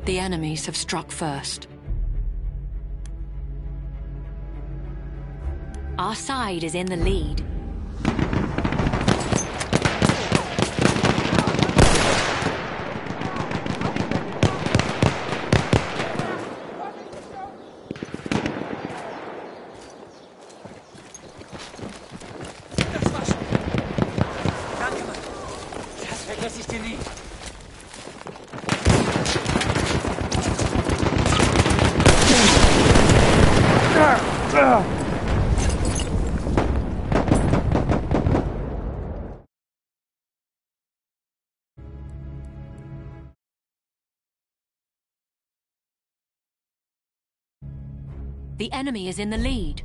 The enemies have struck first. Our side is in the lead. The enemy is in the lead.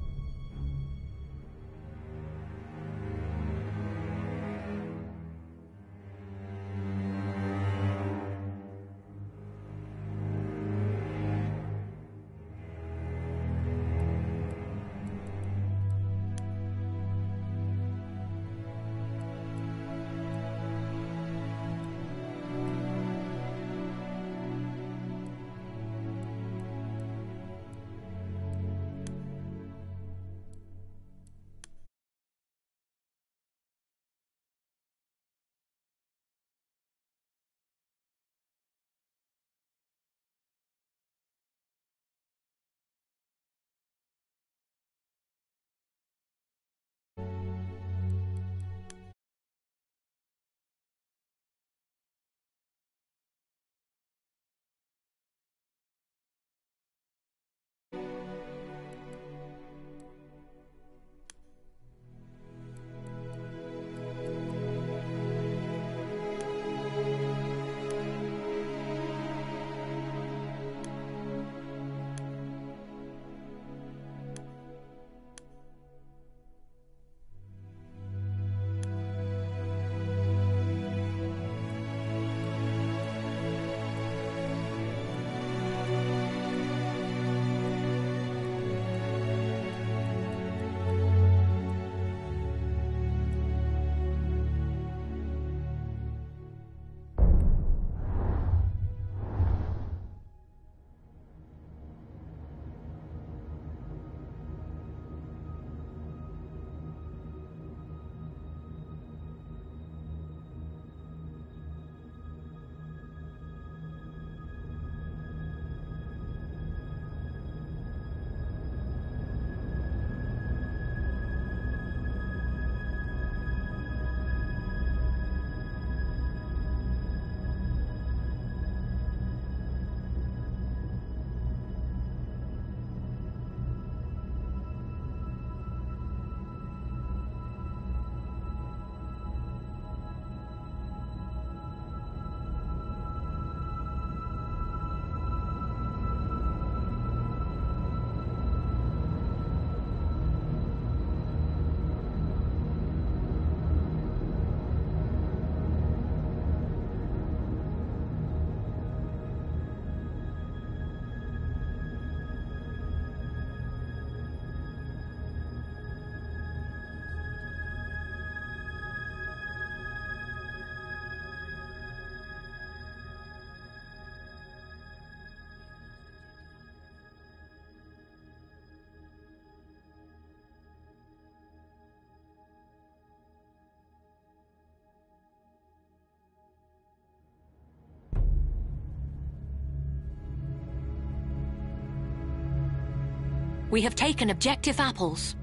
We have taken objective apples.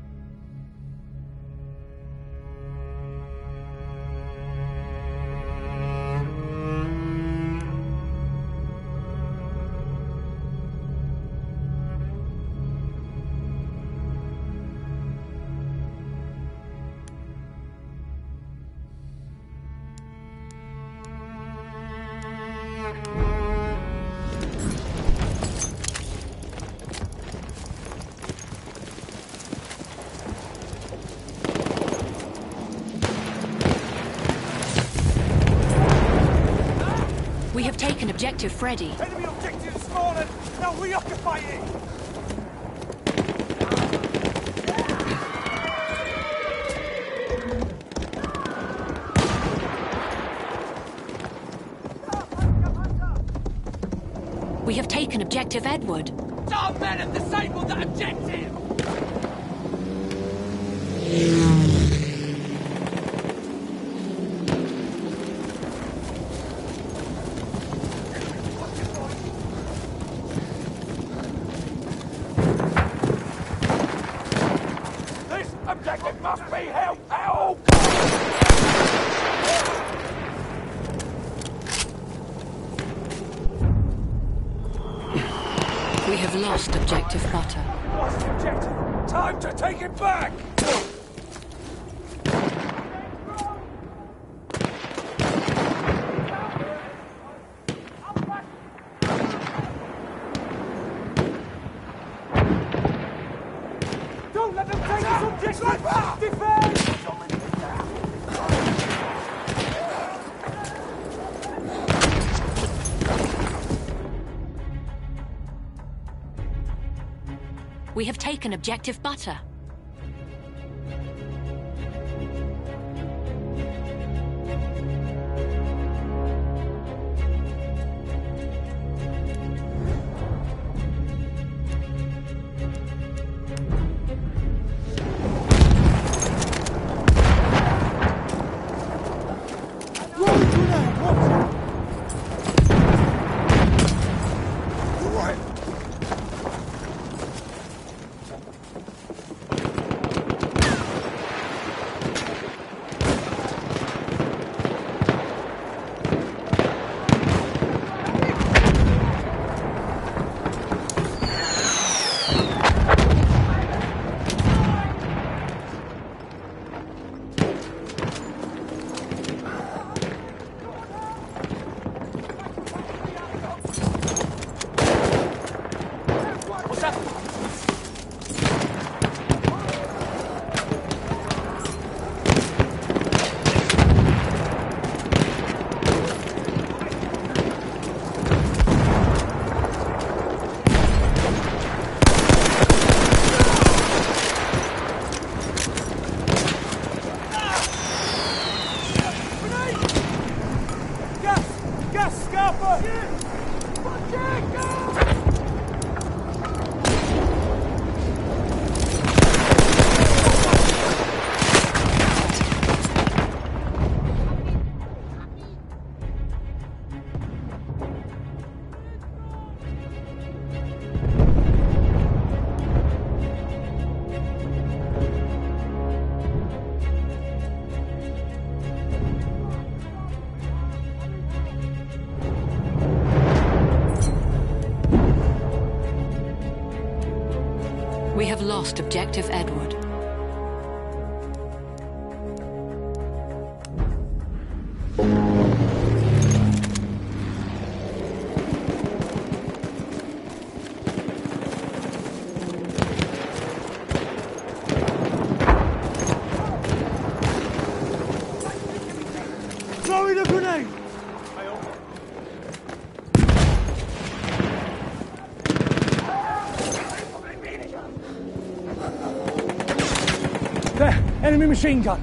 We have taken objective Freddy. Enemy objective spawning! Now reoccupy it! We have taken objective Edward. Our men have disabled that objective! This objective must be held at all costs! We have lost objective Butter. Lost the objective! Time to take it back! Don't let them take this objective! Defend! We have taken objective Butter. We have lost objective Edward. Throwing a grenade! There! Enemy machine gun!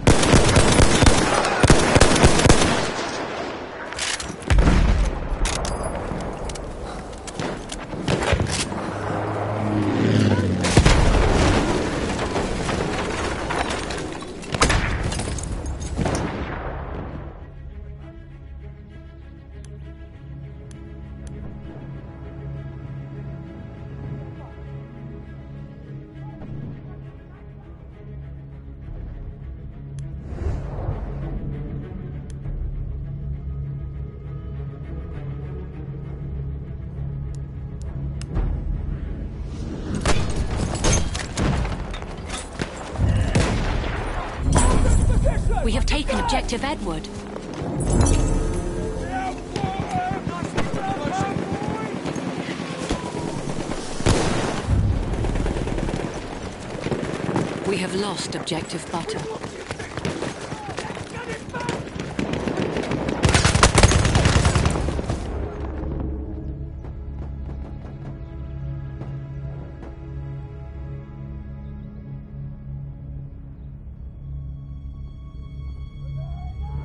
We have taken objective Edward. We have lost objective Butter.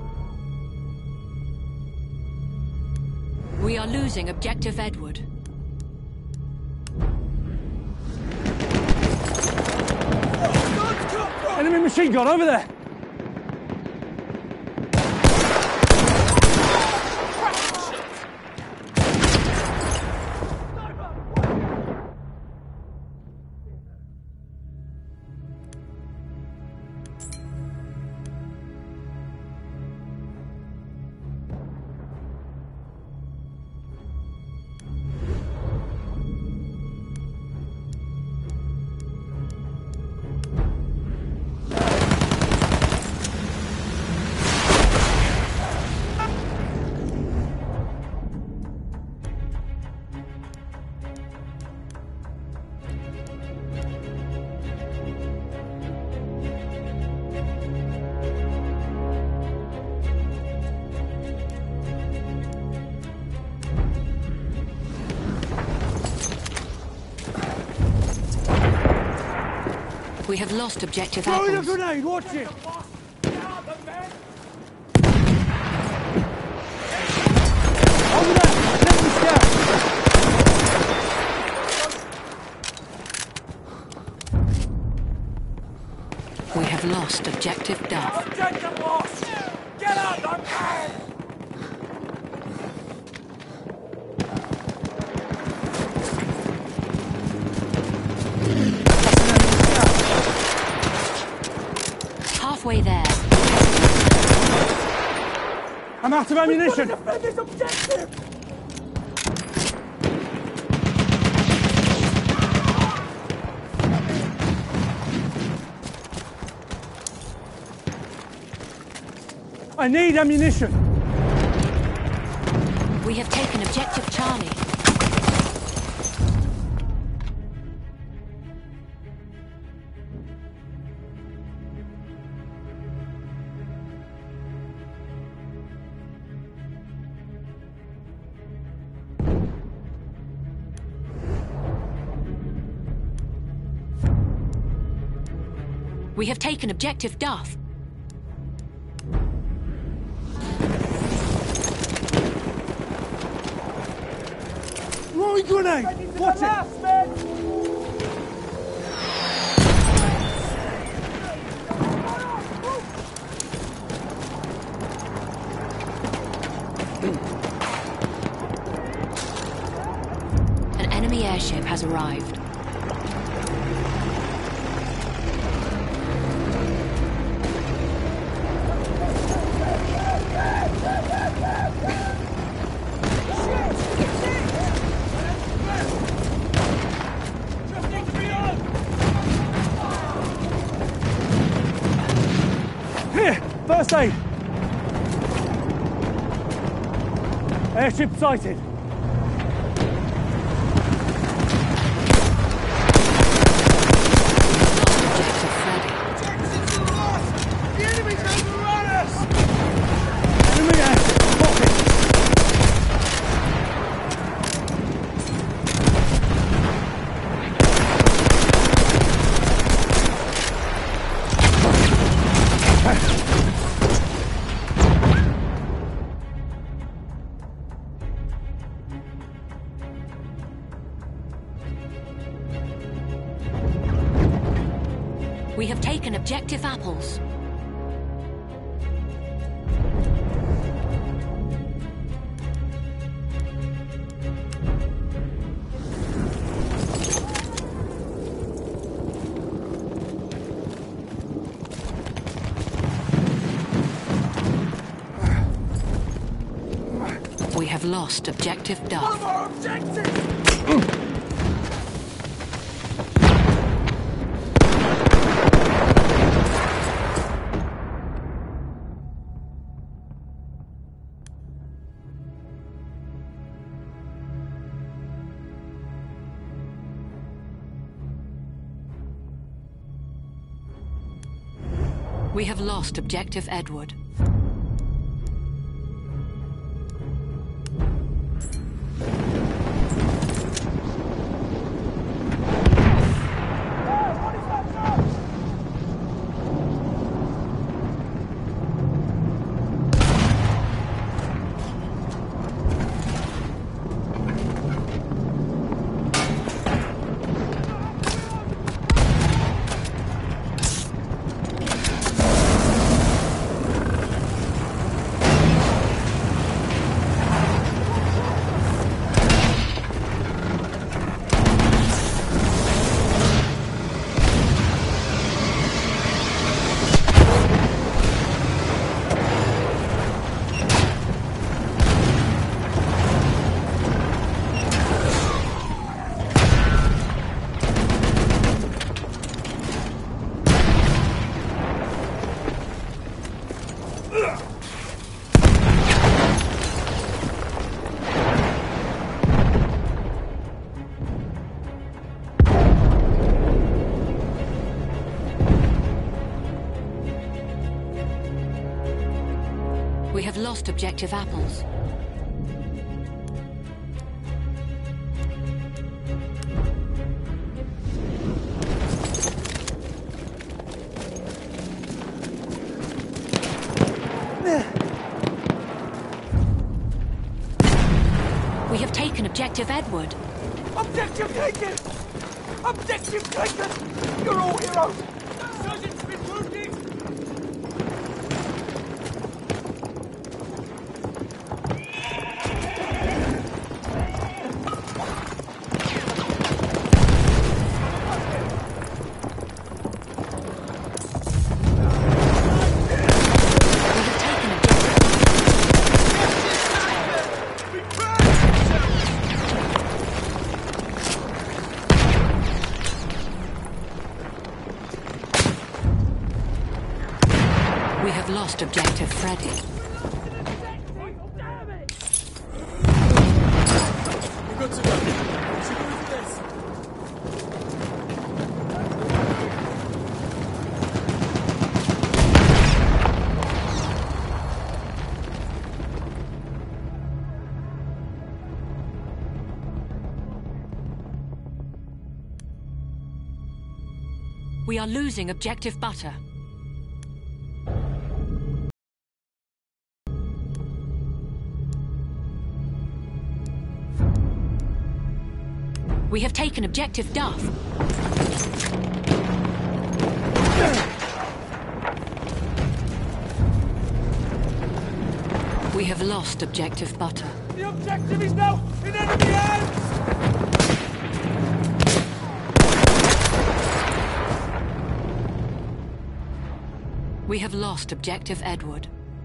We are losing objective Edward. machine gun over there! We have lost objective Throwing a apples. grenade, watch it! Over there! Let me scout! We have lost objective Duff. Objective lost! Get out the can! Halfway there. I'm out of ammunition! Defend this objective! I need ammunition! We have taken objective Charlie. We have taken objective Duff. Throwing grenade! Watch it! An enemy airship has arrived. Here! First aid! Airship sighted. Objective Freddy. The enemy's overrun us! Enemy airship spotted. We have taken objective apples. We have lost objective Duff. Our objective! We have lost objective Edward. We have lost objective apples. We have taken objective Edward. Objective taken! Objective taken! You're all heroes! Sergeant's been wounded! We have lost objective Freddy. We've got to go. We should move this. We are losing objective Butter. We have taken objective Duff. We have lost objective Butter. The objective is now in enemy hands! We have lost objective Edward.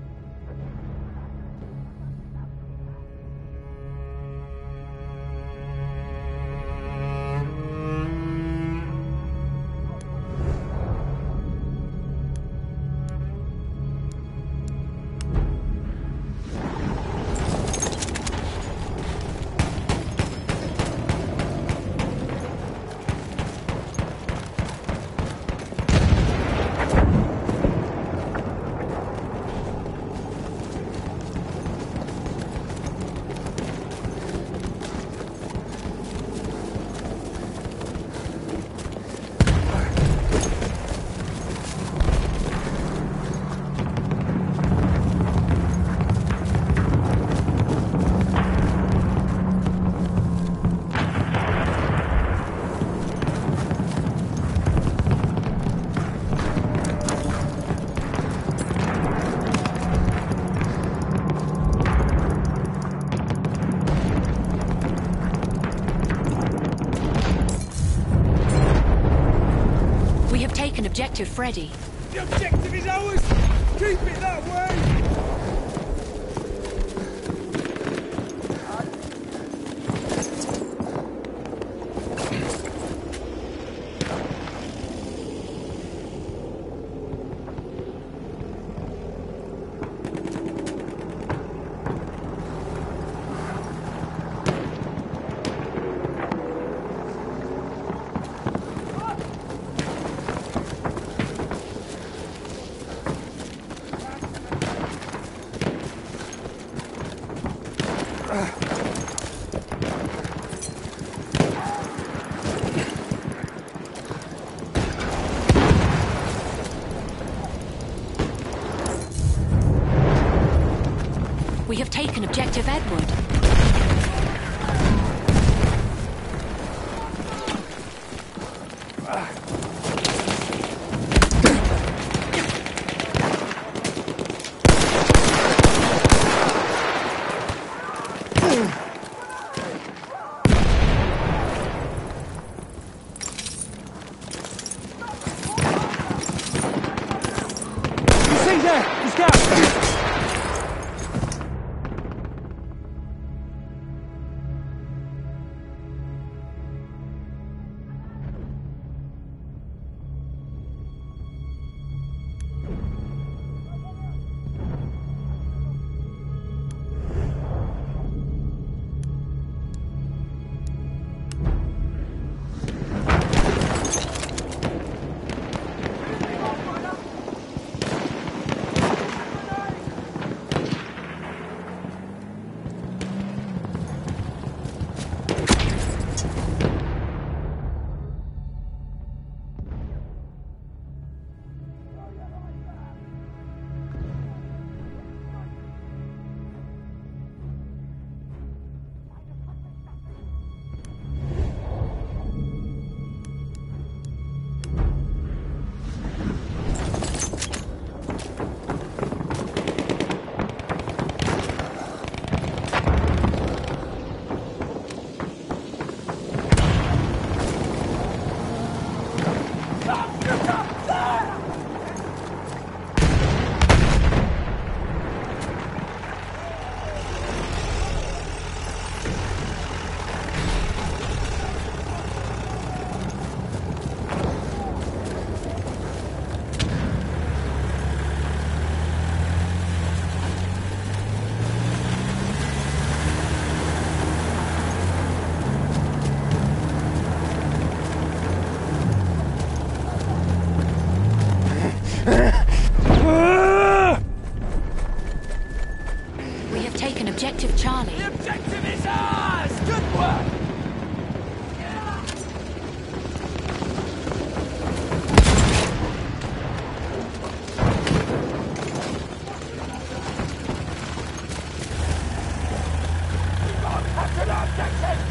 Taken objective Freddy. The objective is ours! Keep it that way! We have taken objective Edward. objective Charlie. The objective is ours! Good work! We've got to capture the objective!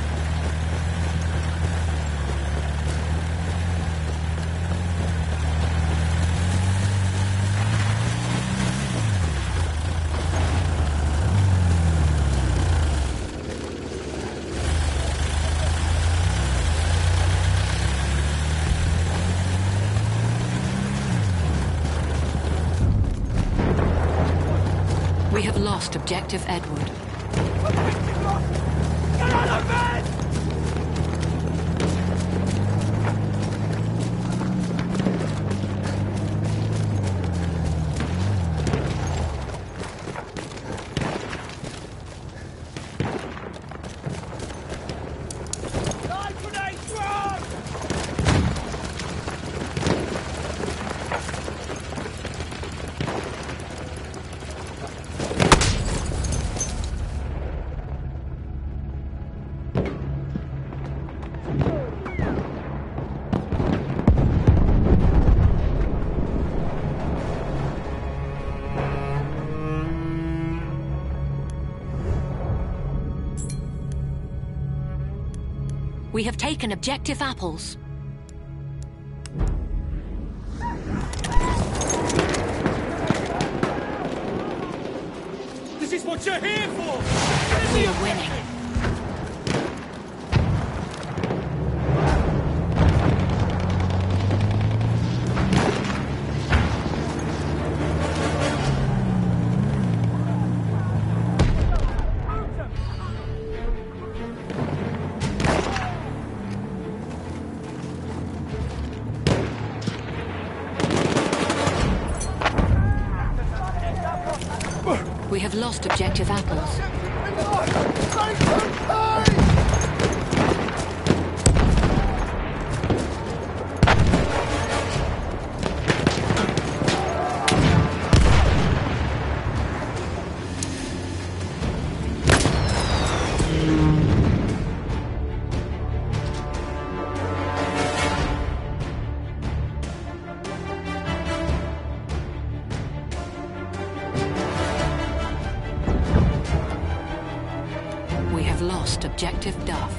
We have lost objective Edward. Get out of bed! Light grenade thrown! We have taken objective apples. This is what you're here for! We are winning. We have lost objective apples. We have lost objective Duff.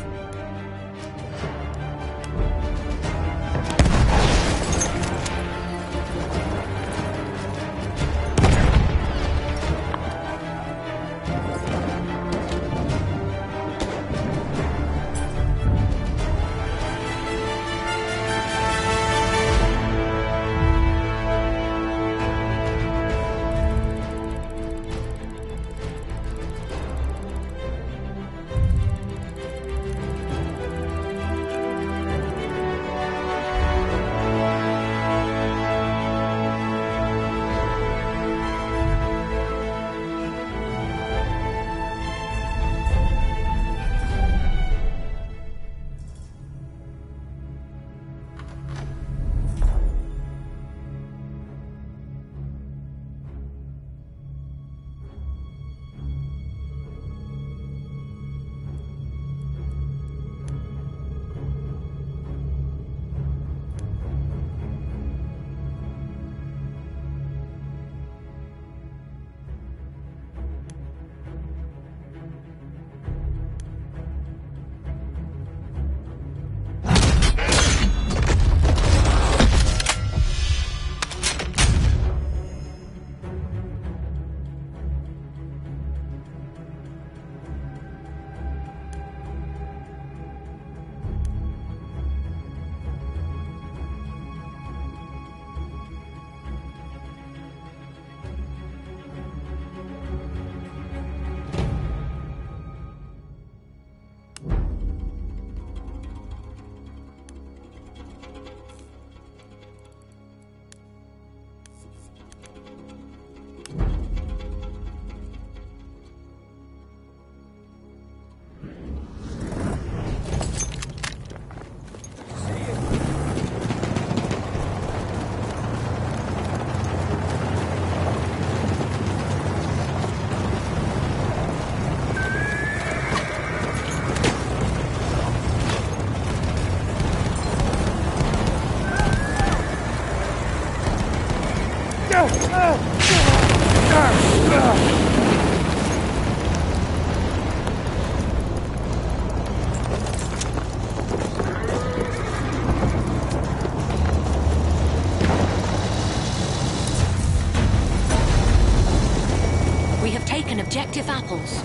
taken objective apples.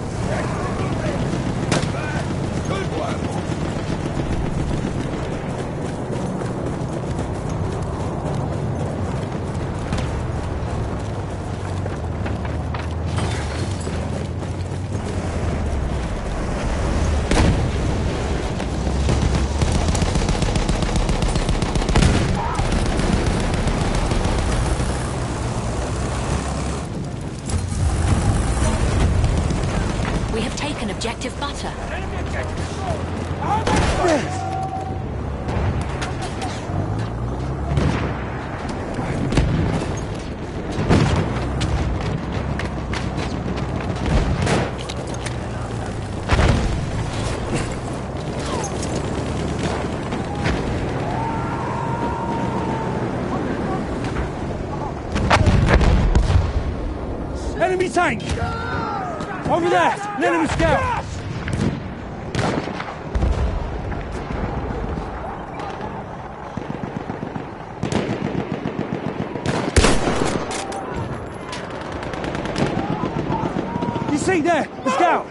We have taken objective butter. Enemy tank! Over there! An enemy scout! You see there? The scout!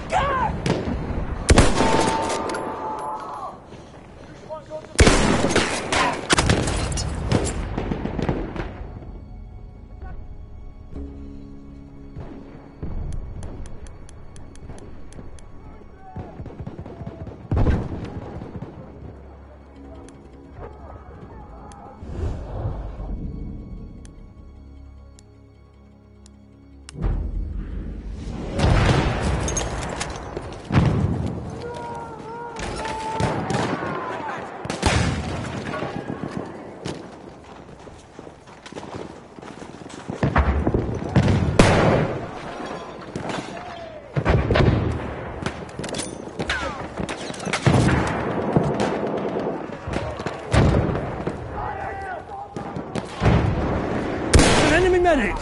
Enemy medic!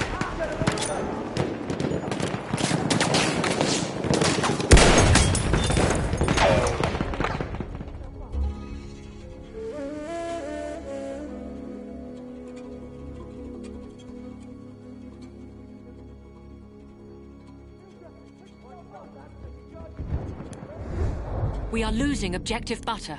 We are losing objective butter.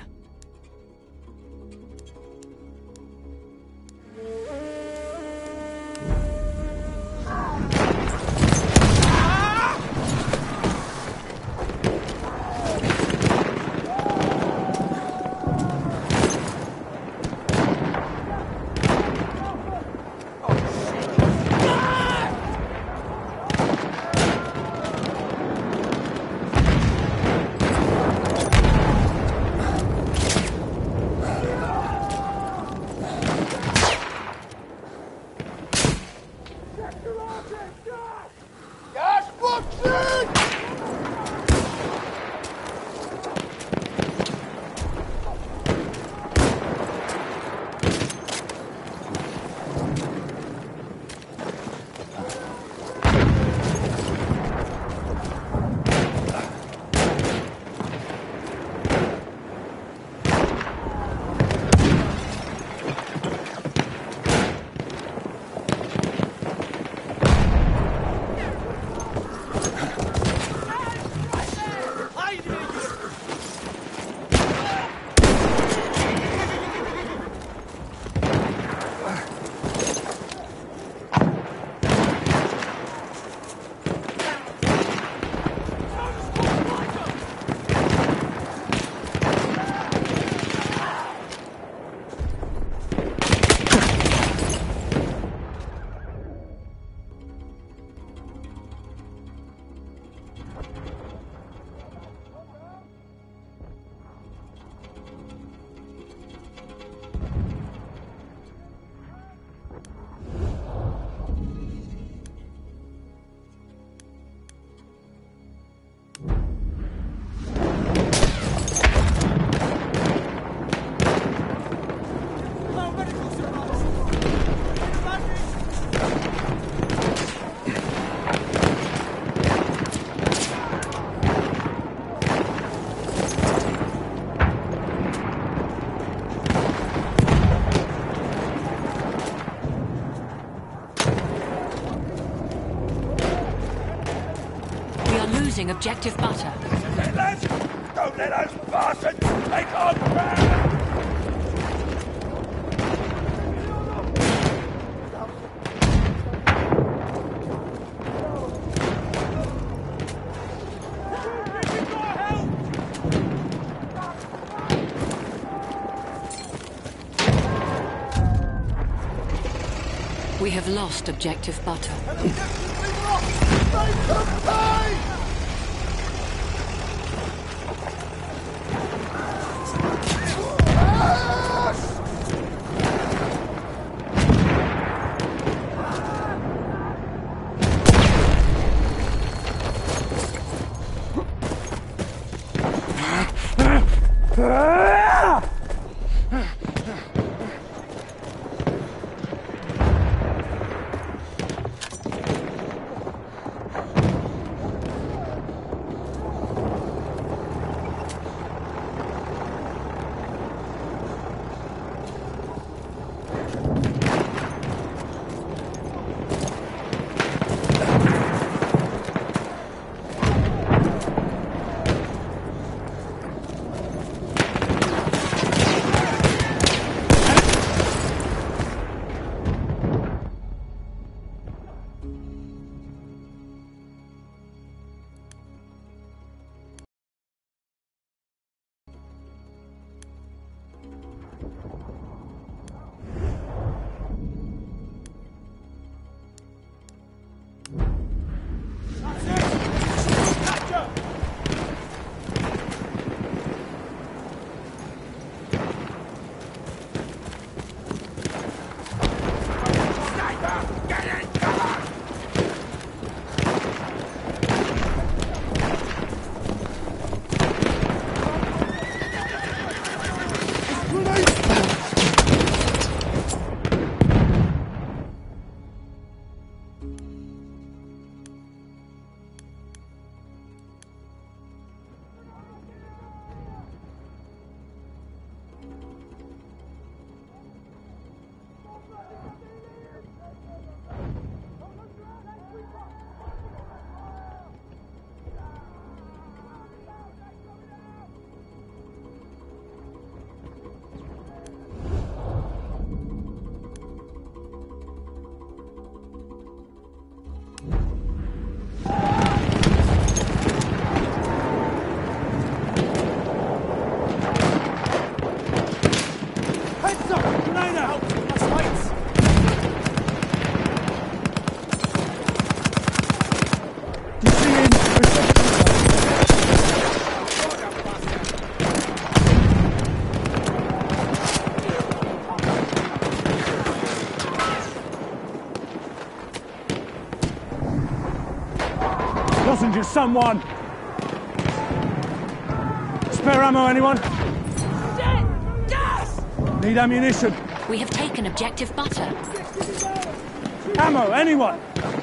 losing objective butter. Hey, lads! Don't let those bastards take on ground! We have lost objective butter. Lozenges, someone! Spare ammo, anyone? Gas! Need ammunition. We have taken objective butter. Ammo, anyone?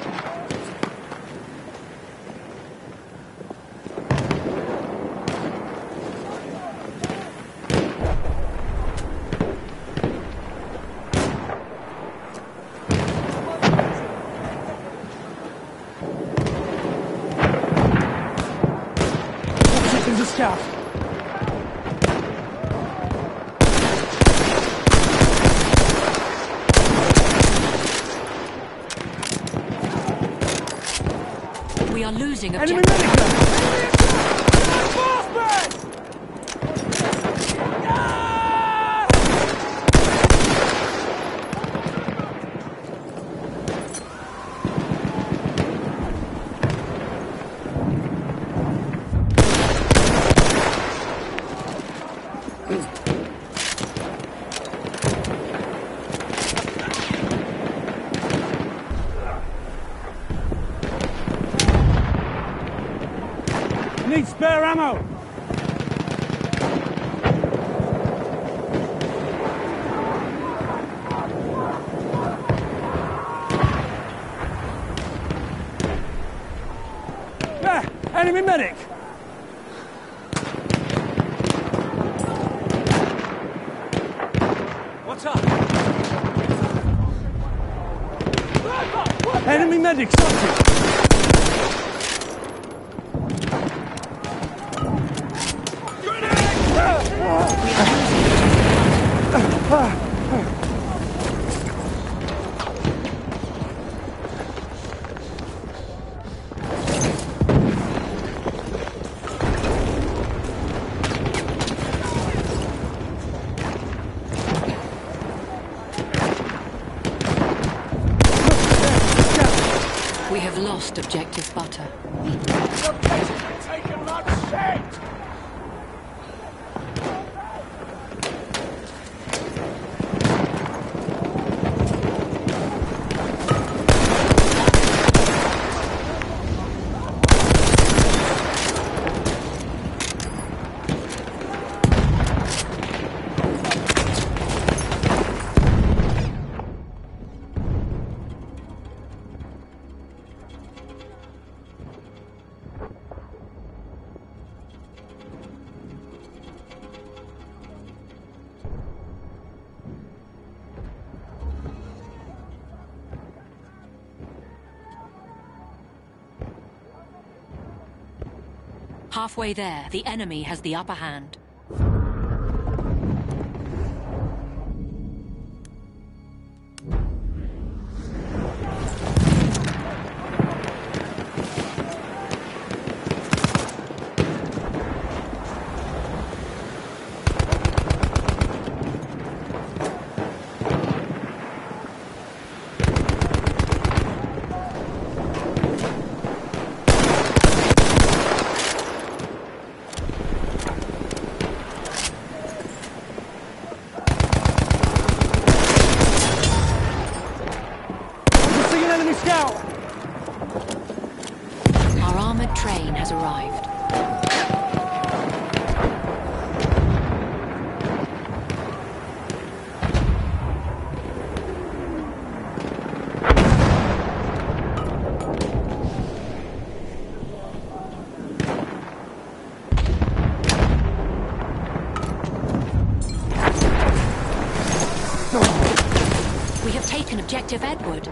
There's a scout. We are losing Enemy objective medic! Need spare ammo! There! Enemy medic! What's up? Enemy medic, something! We have lost objective butter. The place has been taken, lad. Shit! Halfway there, the enemy has the upper hand. Our armored train has arrived. We have taken objective Edward.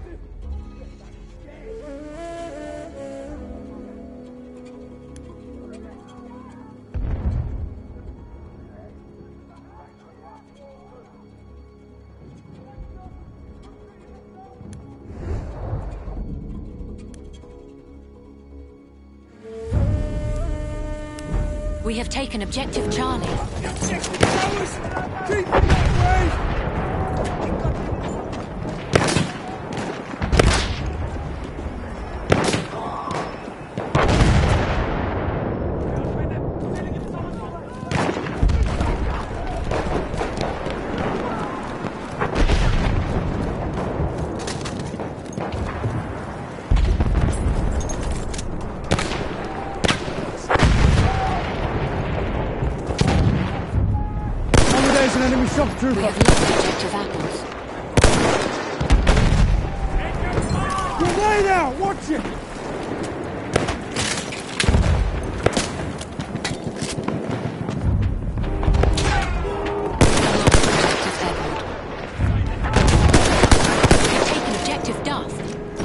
We have taken objective Charlie. Objective towers! Keep it that way! There's an enemy shock trooper. We have lost objective apples. Grenade out! Watch it! Objective Duff.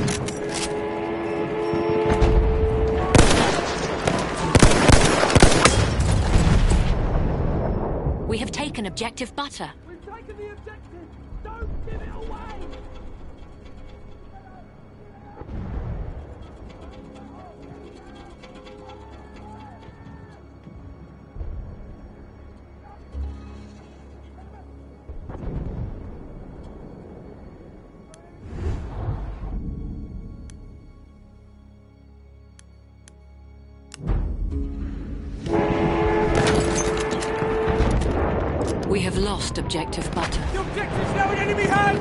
We have taken objective Butter. We've taken the objective! Don't give it away! We have lost objective Butter. The objective's now in enemy hands!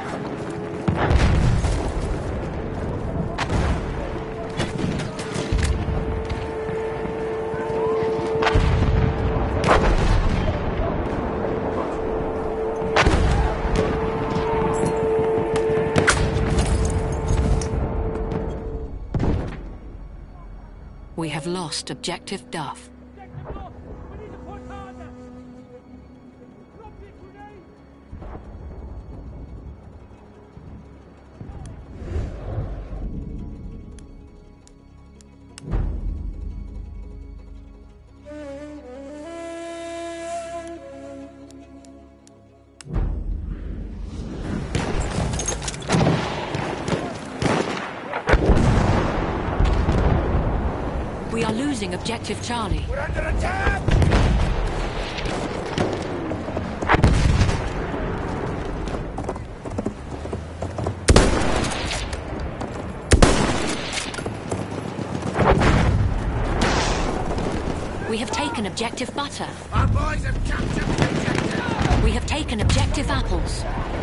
We have lost objective Duff. Objective lost! We need to push harder! Drop your grenade! are losing objective Charlie. We're under attack! We have taken objective Butter. Our boys have captured the objective! We have taken objective Apples.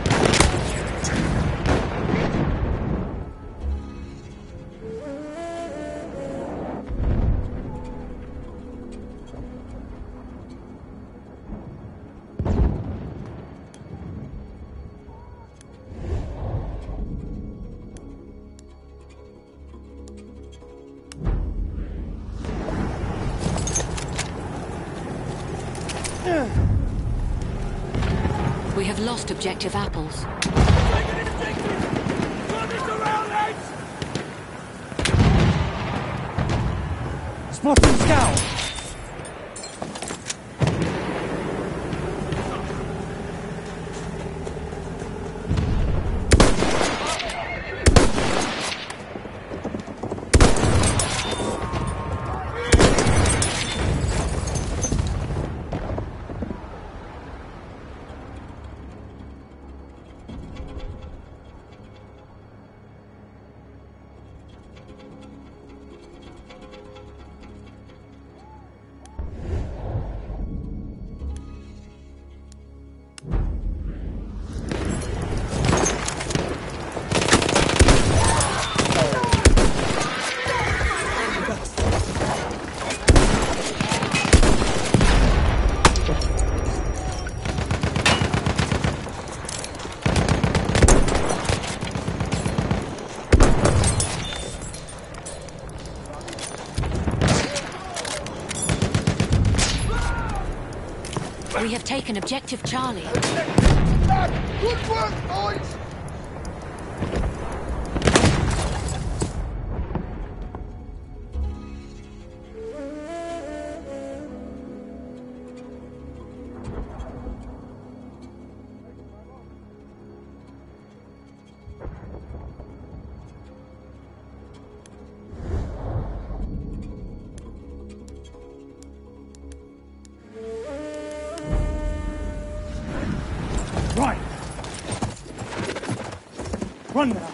We have lost objective Apples. Taking an objective! Turn it around, lads! Spotting scout! We have taken objective Charlie. Good work, boys! Right. Run now.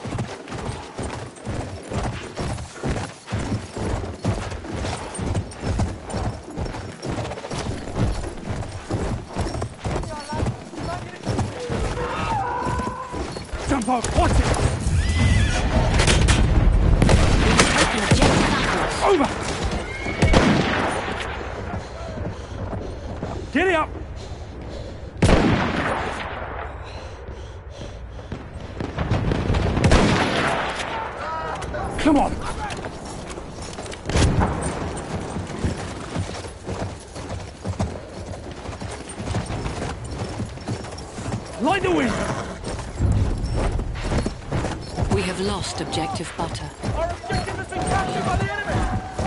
Jump out, watch it! Taking objective Apples. Over! Get it up! Come on! Light the wind! We have lost objective Butter. Our objective has been captured by the enemy!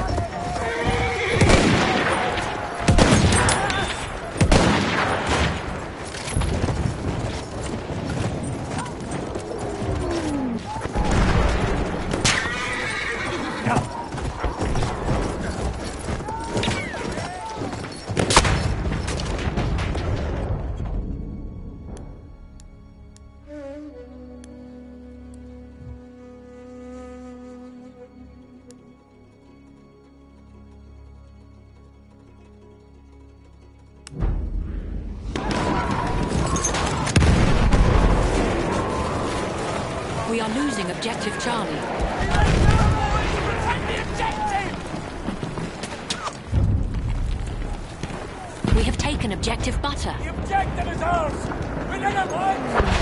We are losing objective Charlie. Protect the objective! We have taken objective Butter. The objective is ours! We need it, boys!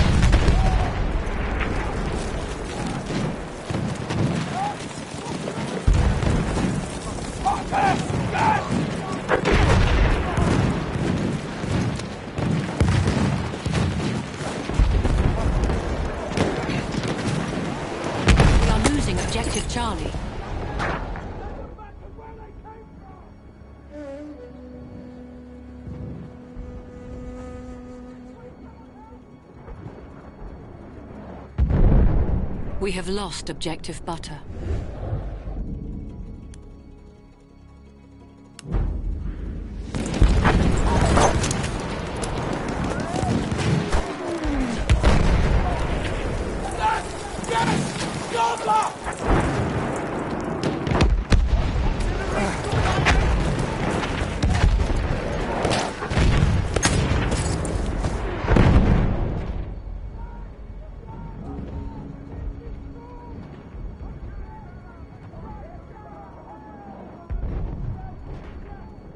We are losing objective Charlie. We have lost objective Butter.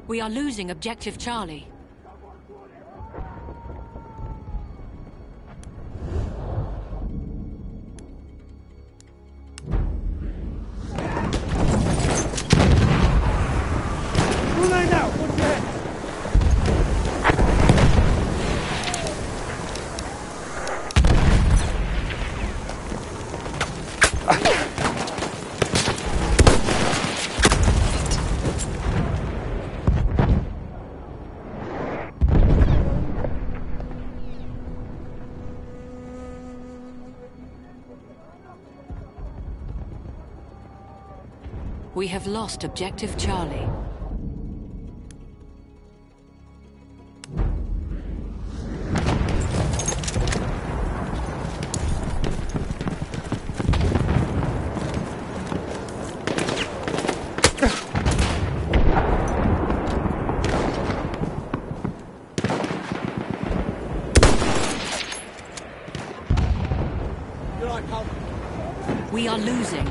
We are losing Objective Charlie. Grenade out! What's that? We have lost Objective Charlie. You're right, pal. We are losing.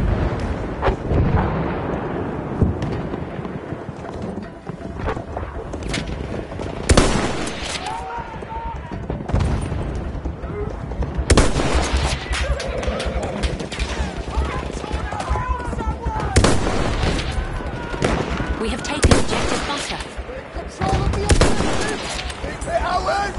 We have taken Objective Butter. Control of the objective! Keep it, Howard!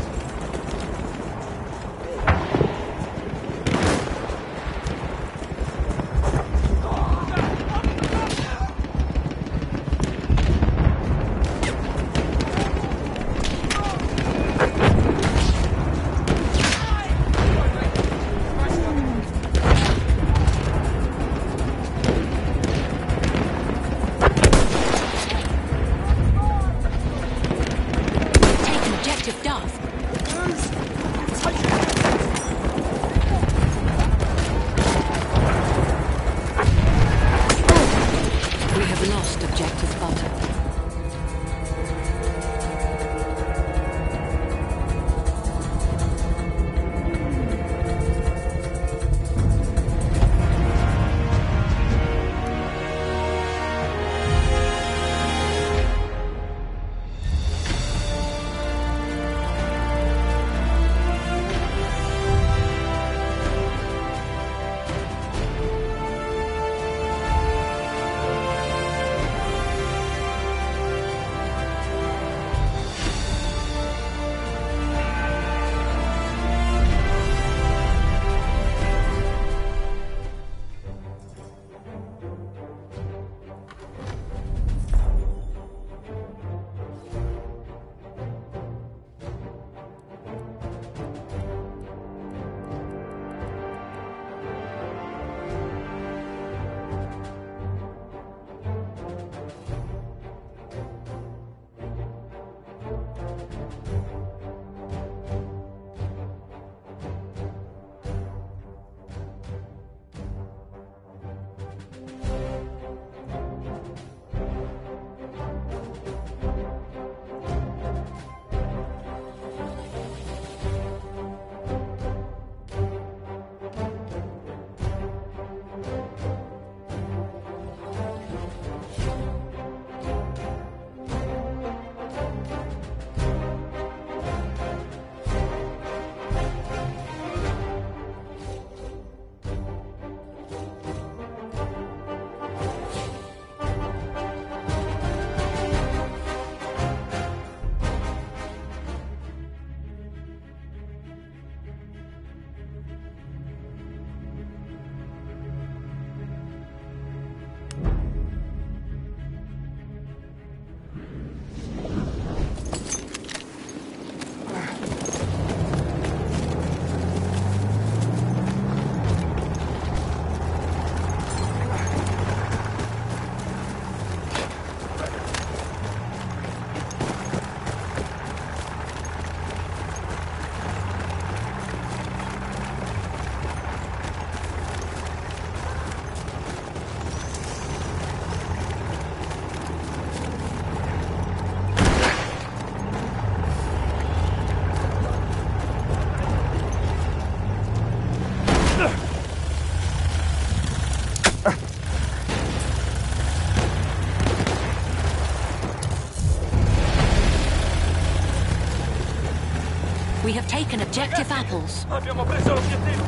We have taken objective apples. Abbiamo preso l'obiettivo!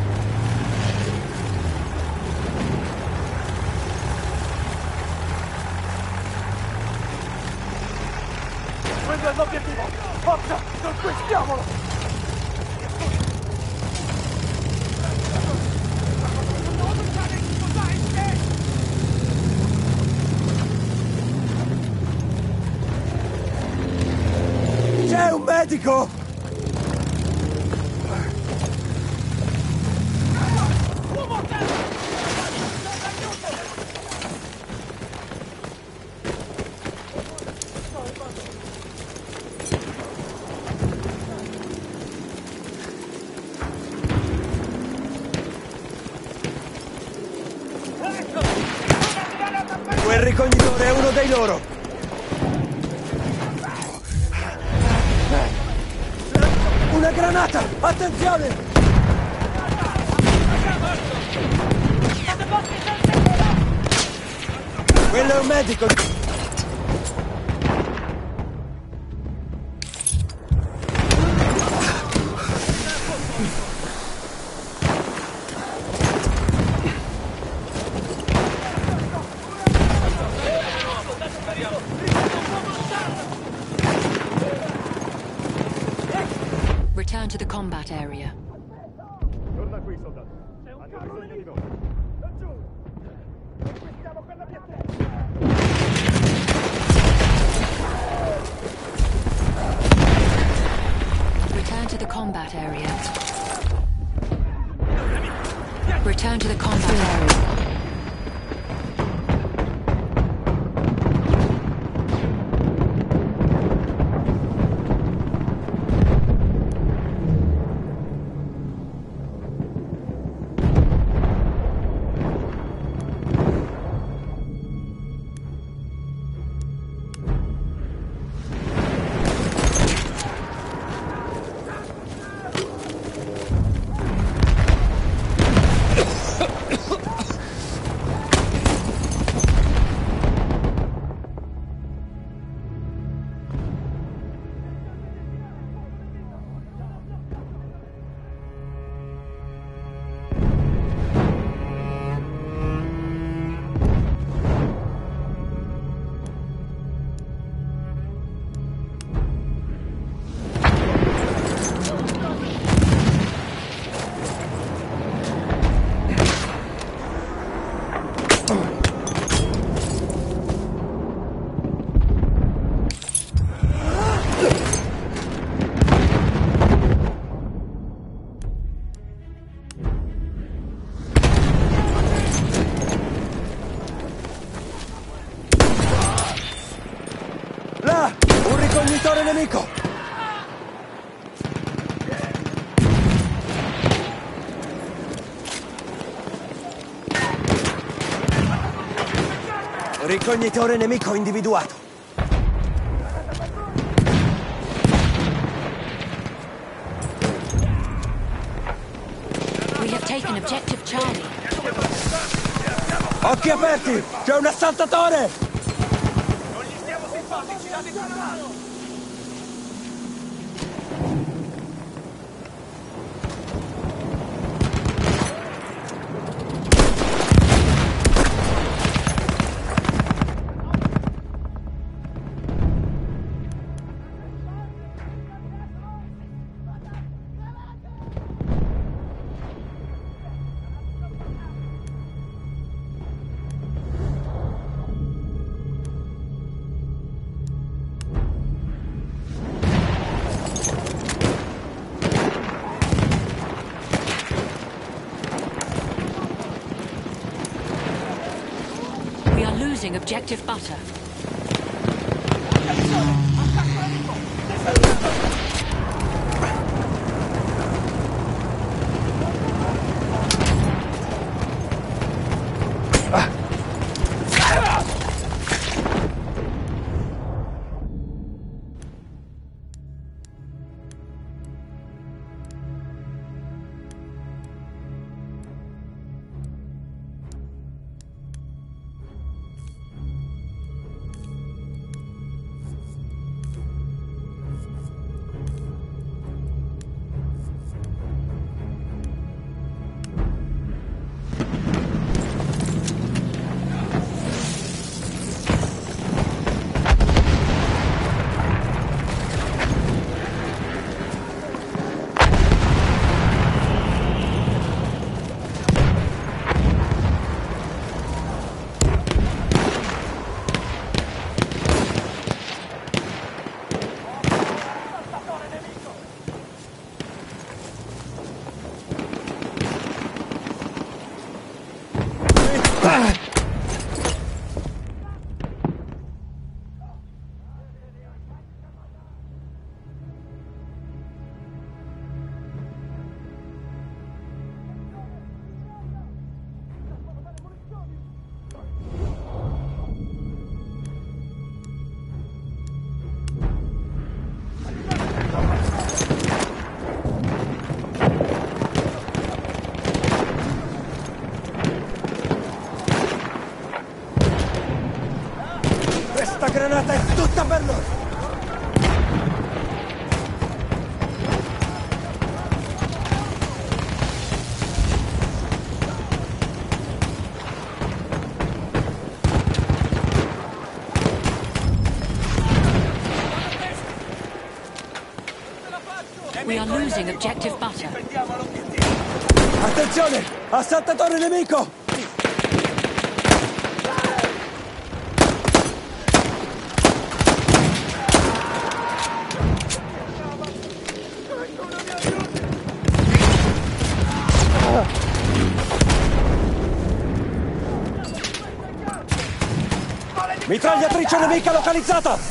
Quello è l'obiettivo! Forza! Conquistiamolo! C'è un medico! Quel ricognitore è uno dei loro! Una granata! Attenzione! Quello è un medico! Return to the combat area. Torna qui, soldato. Hanno bisogno di noi. Laggiù! Conquistiamo quell'obiettivo! Return to the combat area. Return to the combat area. Là! Un ricognitore nemico! Ricognitore nemico individuato. We have taken objective Charlie. Occhi aperti! C'è un assaltatore! Non gli stiamo simpatici, dateci una mano! We are losing objective butter. granata è tutta per noi! We are losing objective butter. Attenzione! Assaltatore nemico! Mitragliatrice nemica localizzata!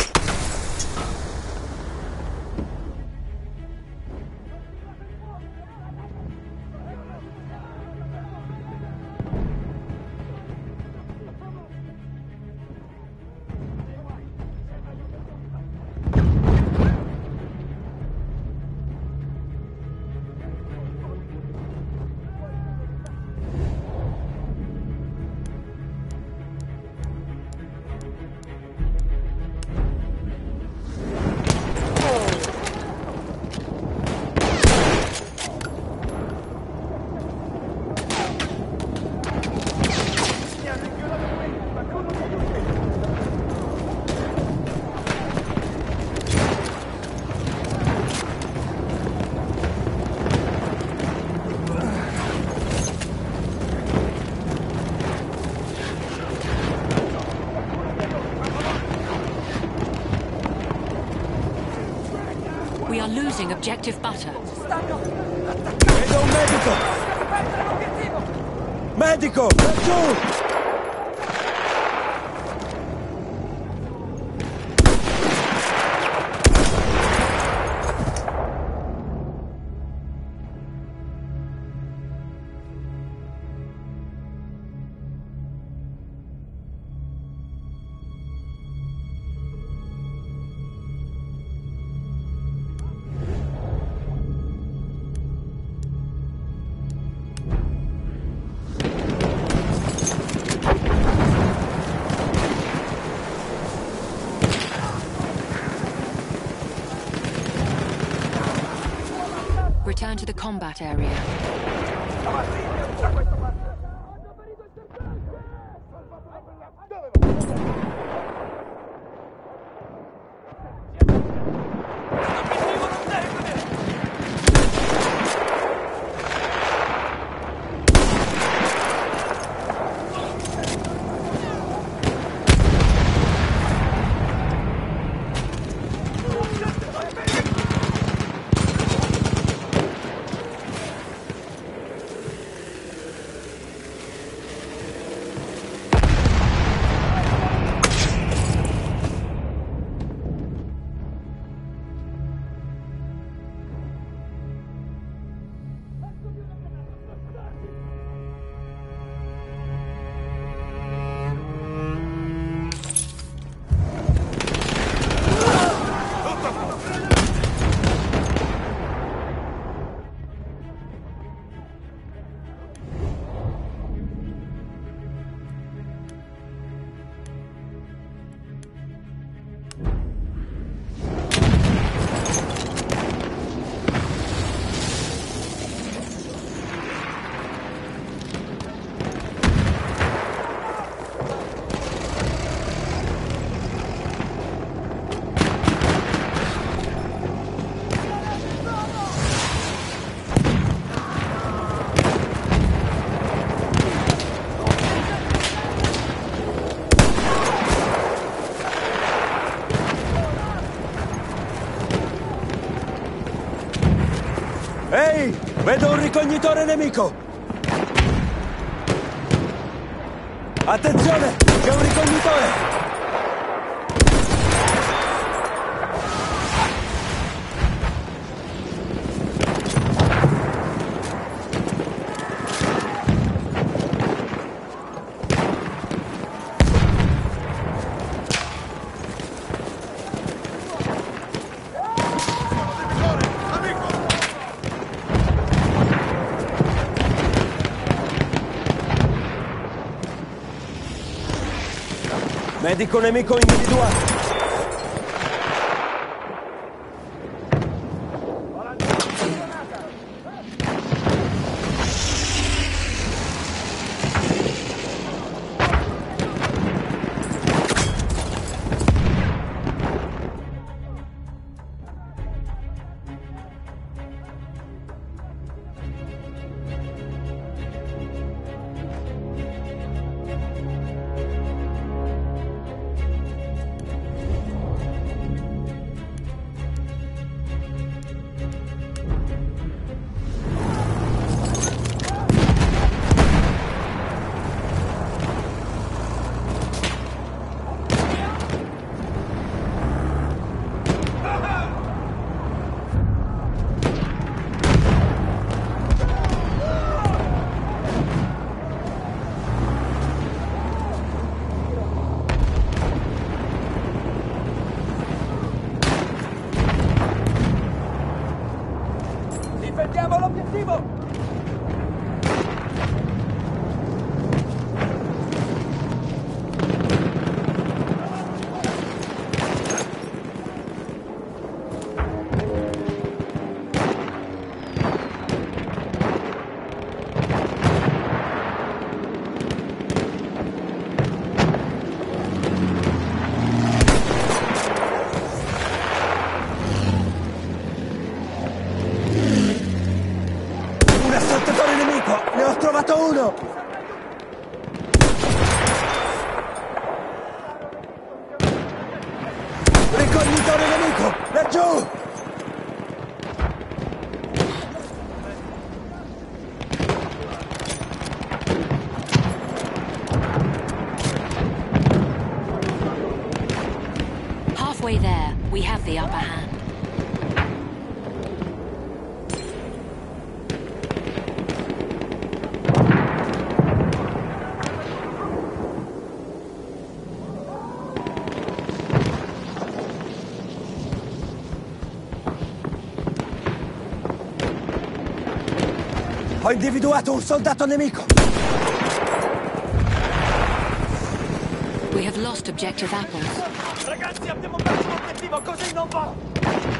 We are losing objective butter. Vedo un medico! Medico! Laggiù! Return to the combat area. Ehi! Vedo un ricognitore nemico! Attenzione! C'è un ricognitore! Medico nemico individuato. Difendiamo l'obiettivo! Un assaltatore nemico! Ne ho trovato uno! Ricognitore nemico! Laggiù! Halfway there, we have the upper hand. Ho individuato un soldato nemico! We have lost objective apples. Ragazzi, abbiamo perso l'obiettivo, così non va!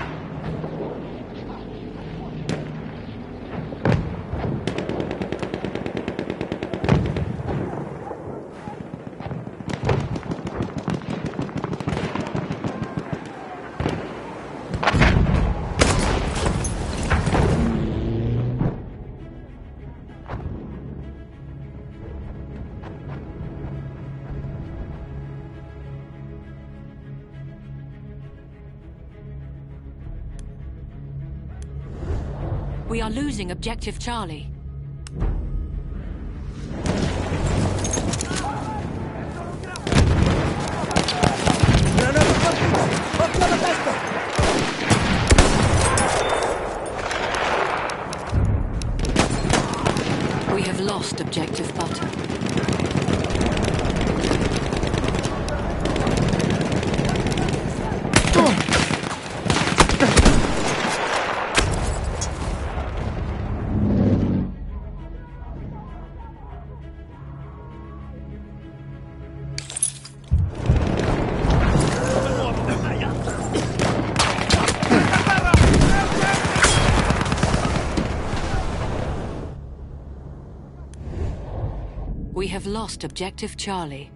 We are losing objective Charlie. Granata partita! Occhio alla testa! We have lost objective butter. We have lost objective Charlie.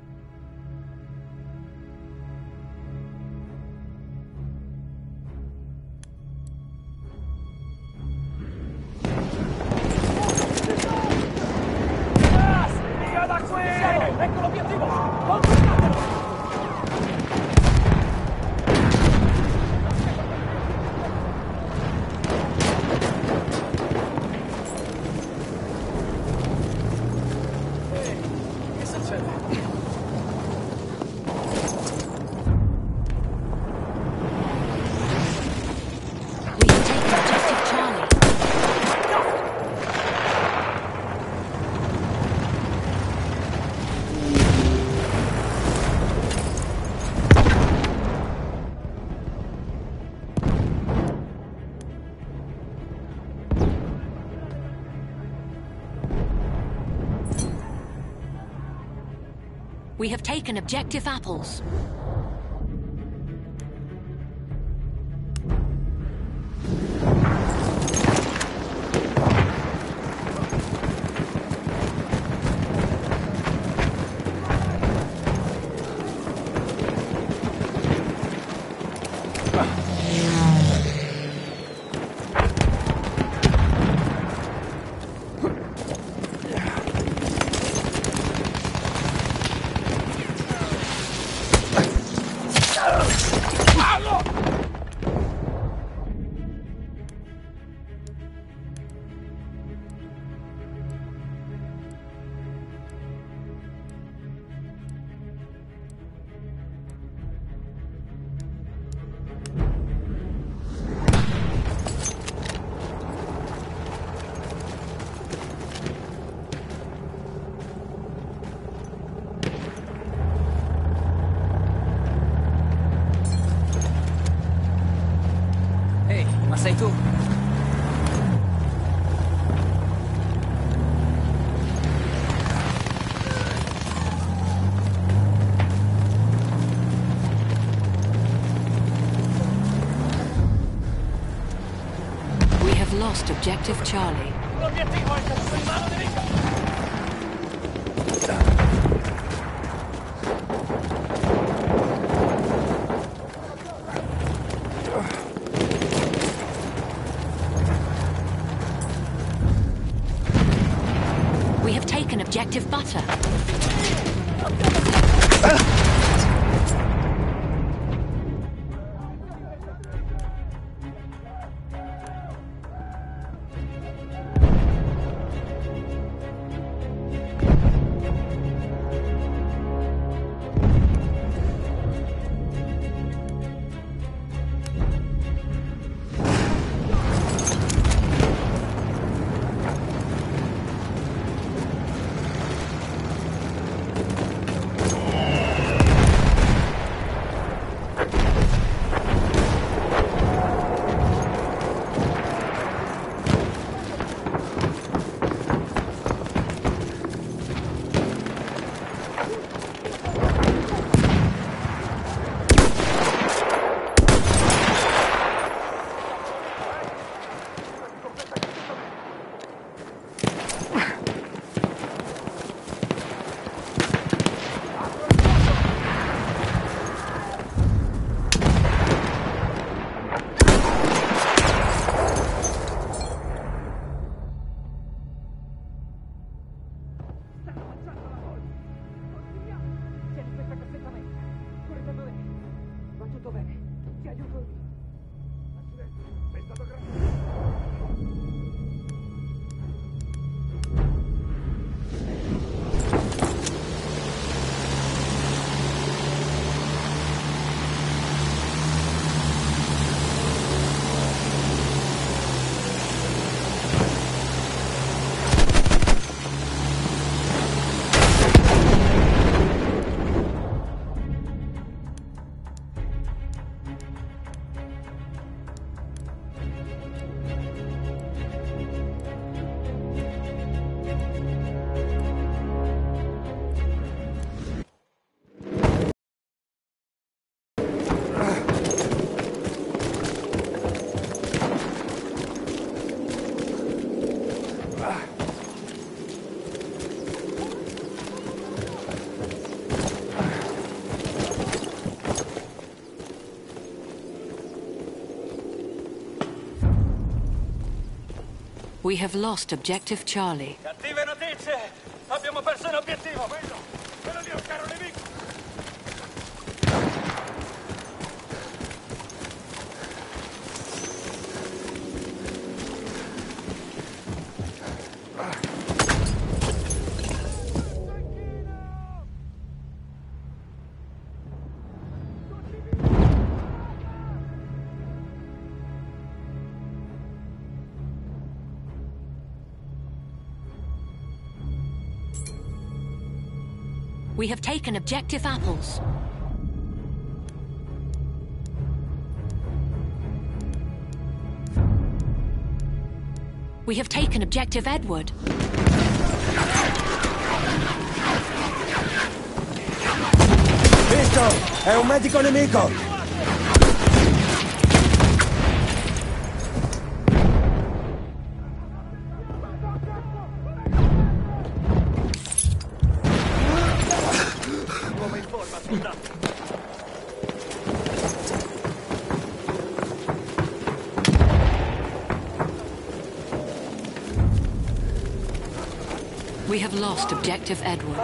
Via da qui! Ecco l'obiettivo! Conquistatelo! Che succede? We have taken objective apples. Ehi, ma sei tu? We have lost objective Charlie. L'obiettivo è caduto in mano nemica! We have taken objective butter. Tieni questa cassetta medica. Correte dove? Va tutto bene. Ti aiuto io. Accidenti, sei stato grande. We have lost objective Charlie. Cattive notizie! Abbiamo perso l'obiettivo! Quello lì è un caro nemico! We have taken objective apples. We have taken objective Edward. È un medico nemico! Uomo in forma, soldato. We have lost objective Edward.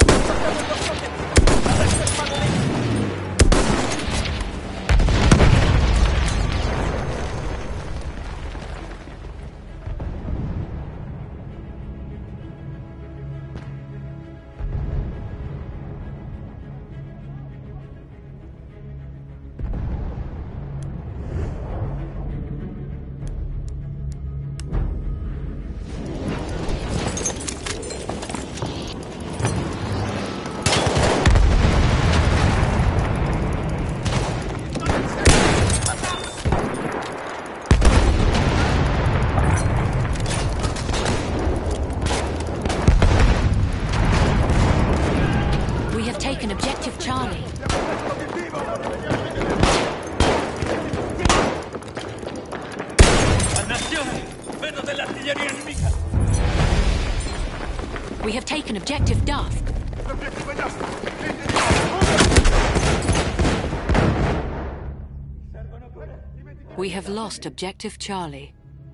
Taken objective Charlie. Dannazione! Vedo dell'artiglieria nemica! We have taken objective Duff. L'obiettivo è Duff! We have lost objective Charlie.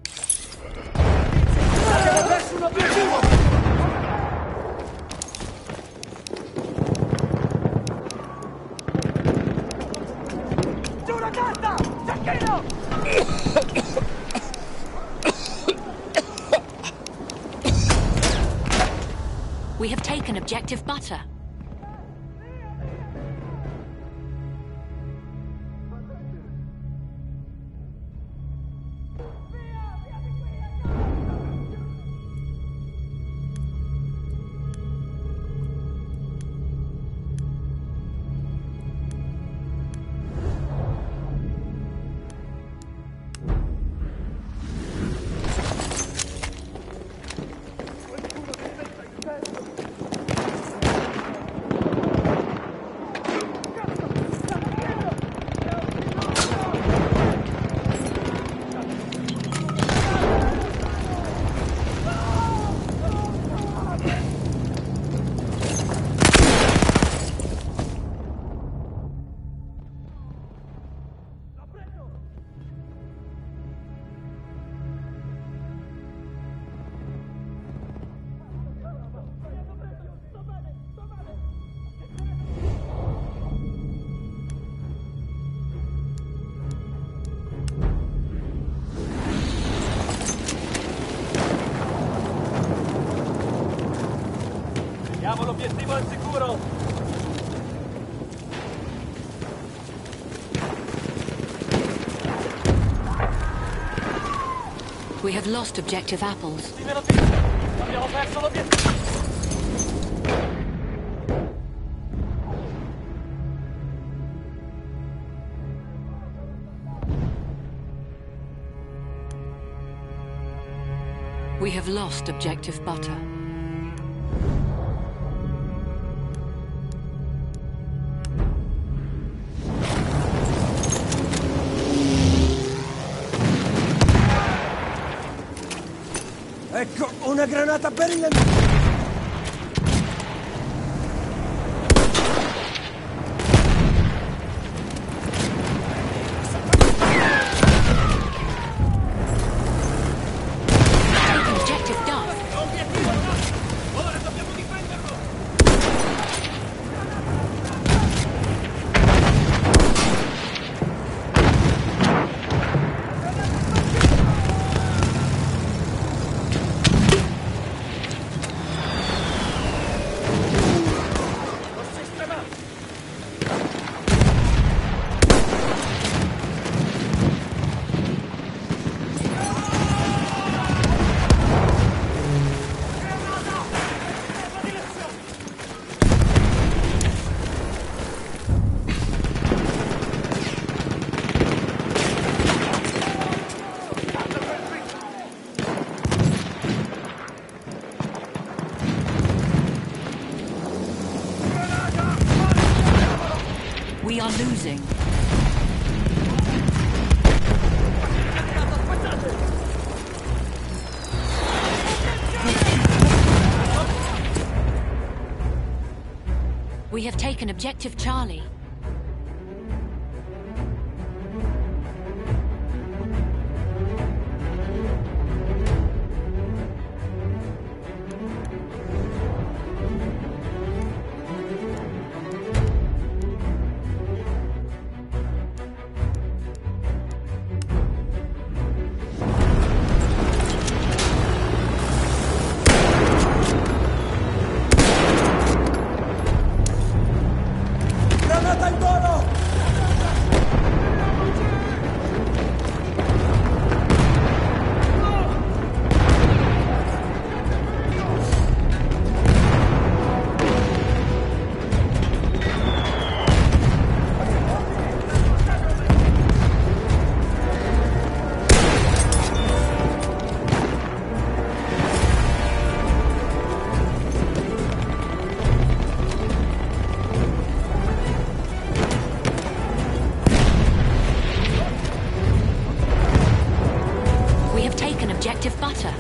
Abbiamo perso un obiettivo! We have taken objective Butter. Abbiamo l'obiettivo al sicuro! We have lost objective Apples. Abbiamo perso l'obiettivo! We have lost objective Butter. Ecco, una granata per il nemico! Taken objective Duff. Ora dobbiamo difenderlo! We are losing. We have taken objective Charlie. Granata in volo! We have taken objective Butter.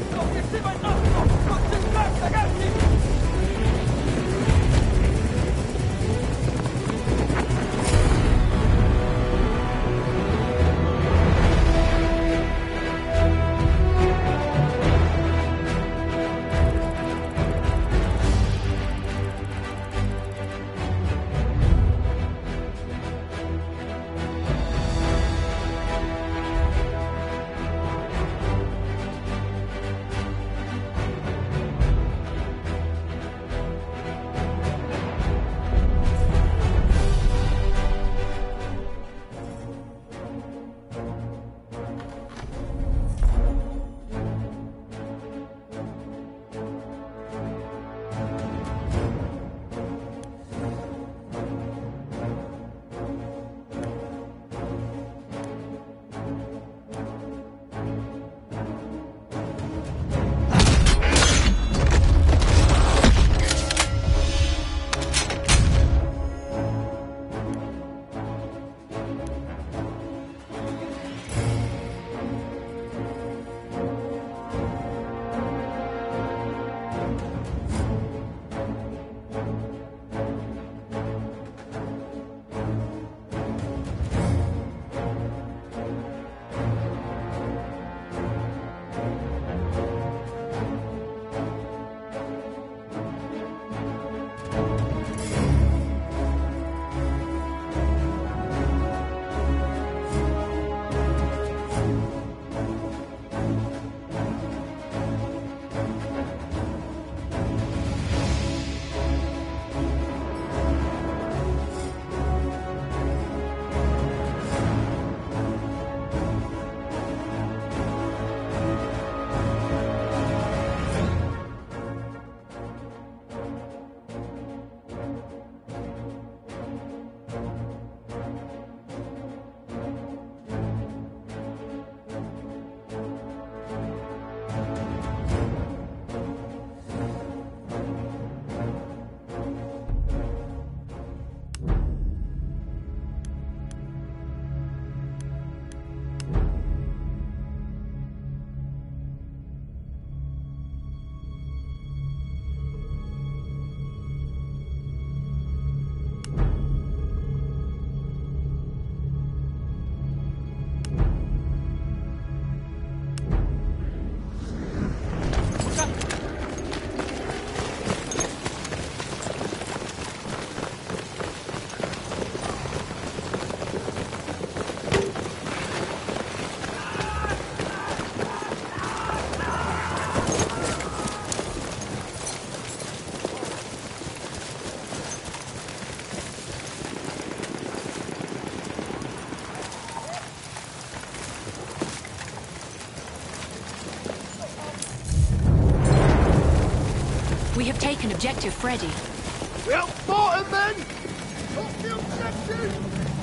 We have taken objective Freddy. We outfought him, men! Got the objective!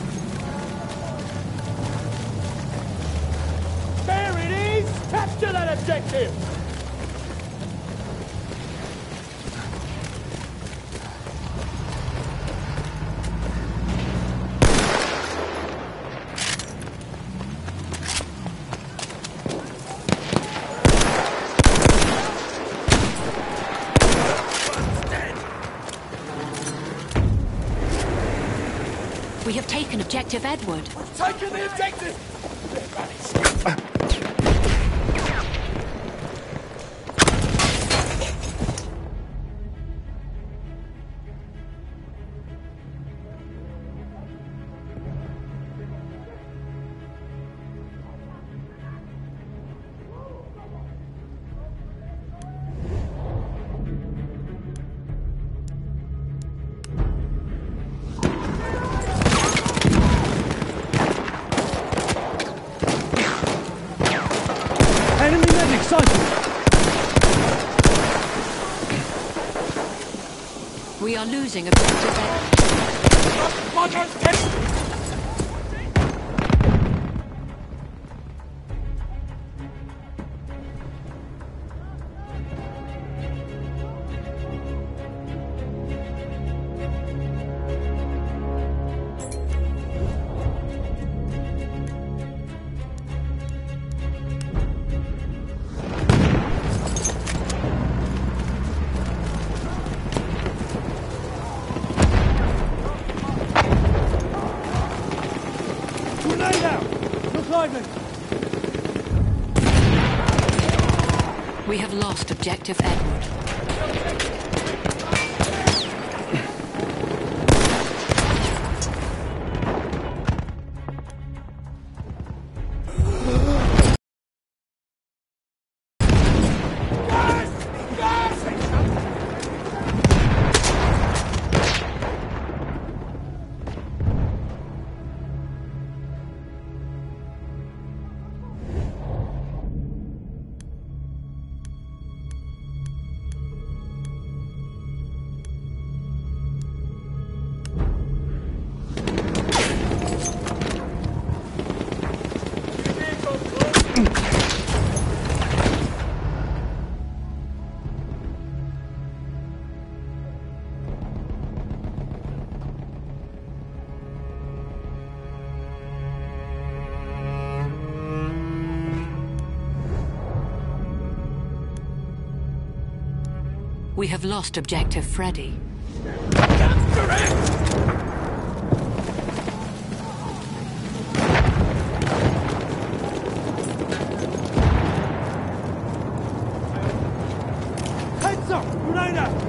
There it is! Capture that objective! We have taken objective Edward. Taking the objective! Enemy medic sighted! We are losing objective Edward. Grenade out! Look lively! We have lost objective Edward. We have lost objective Freddy. Heads up! Grenade out!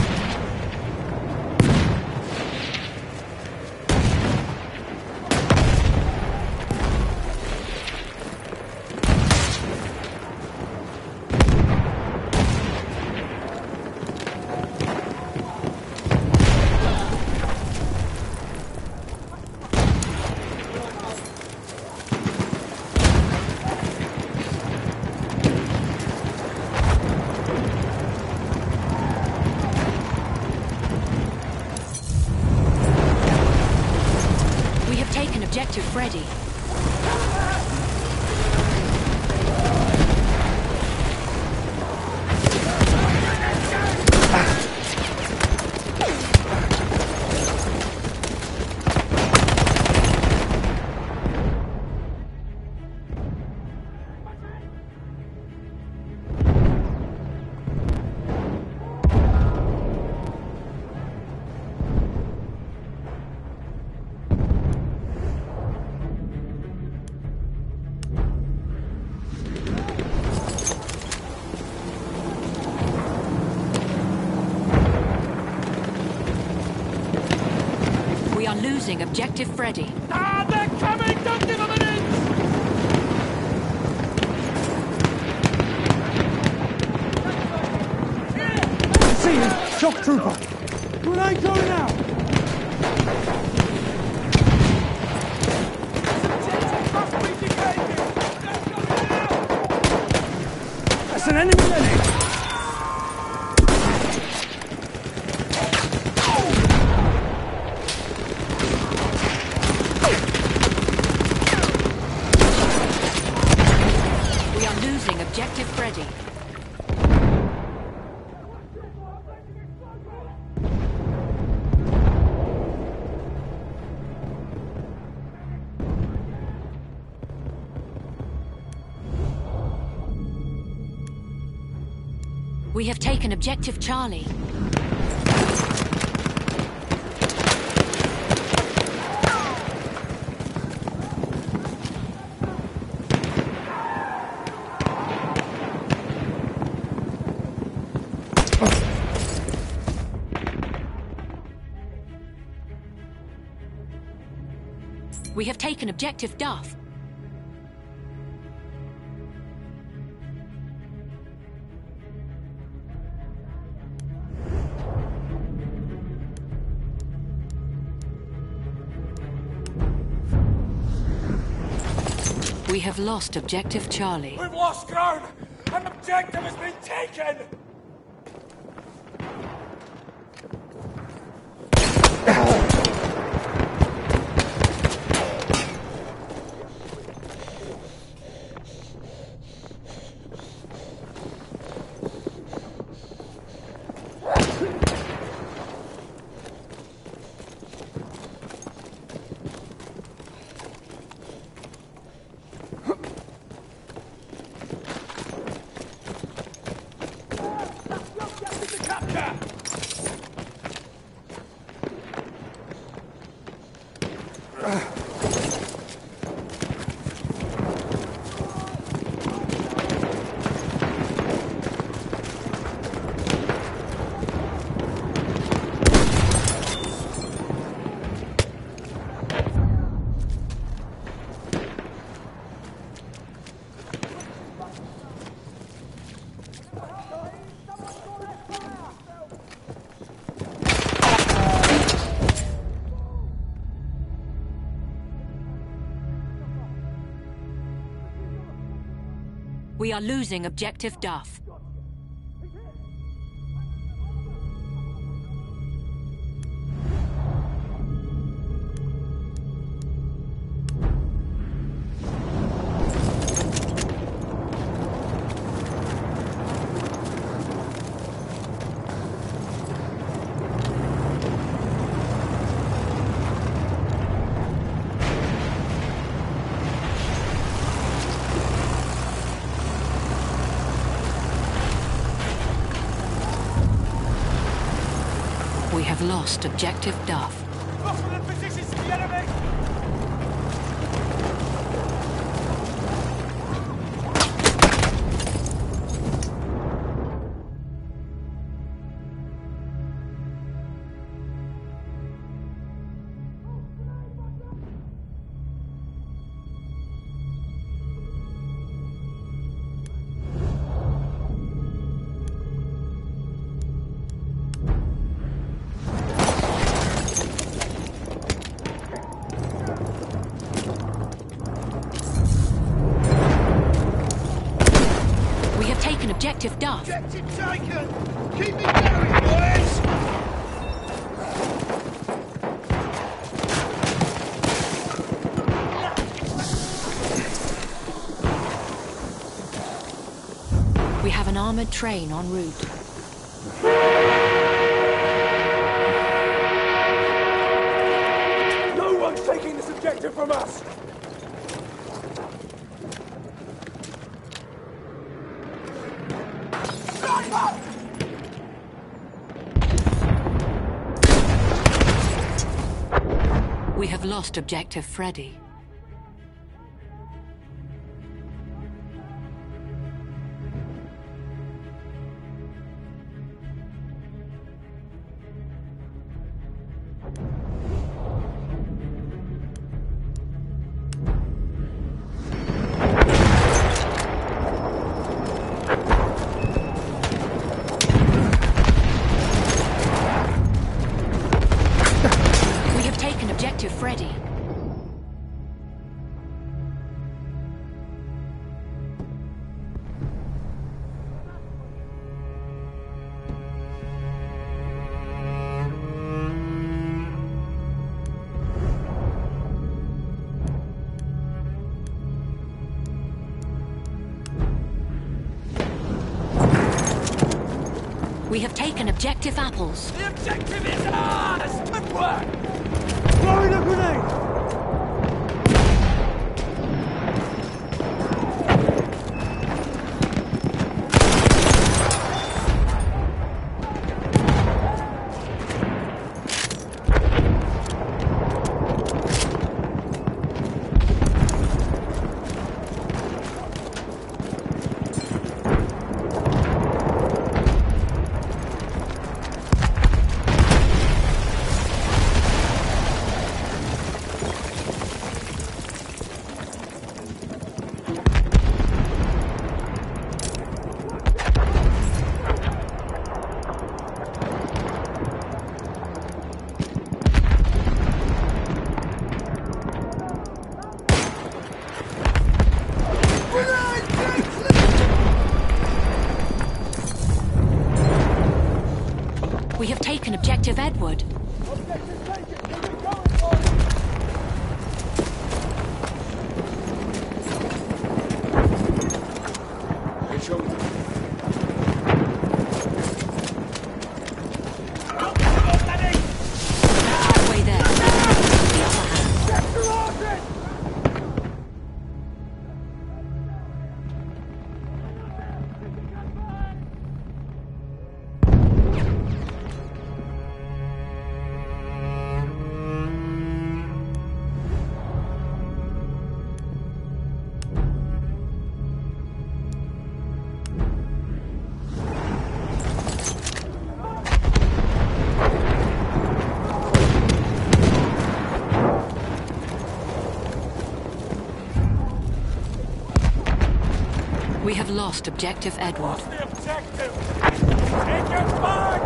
We have taken objective Freddy. We are losing objective Freddy. Ah, they're coming! Don't give them an inch! See him! Shock trooper! Grenade going out! That's an enemy medic! We are losing objective Freddy. We have taken objective Charlie. We have taken objective Duff. We have lost objective Charlie. We've lost ground! An objective has been taken! We are losing objective Duff. We have lost objective Duff. Lost the positions of the enemy! Objective Duff. Objective taken! Keep me going, boys! We have an armored train en route. No one's taking this objective from us! We have lost objective Freddy. Objective Freddy. We have taken objective Apples. The objective is ours! Good work! Throwing a grenade! Edward. Objective taken! Keep it going, boys! Halfway there. The other hand. Sector Arden! We have lost objective Edward. The objective! Take it back!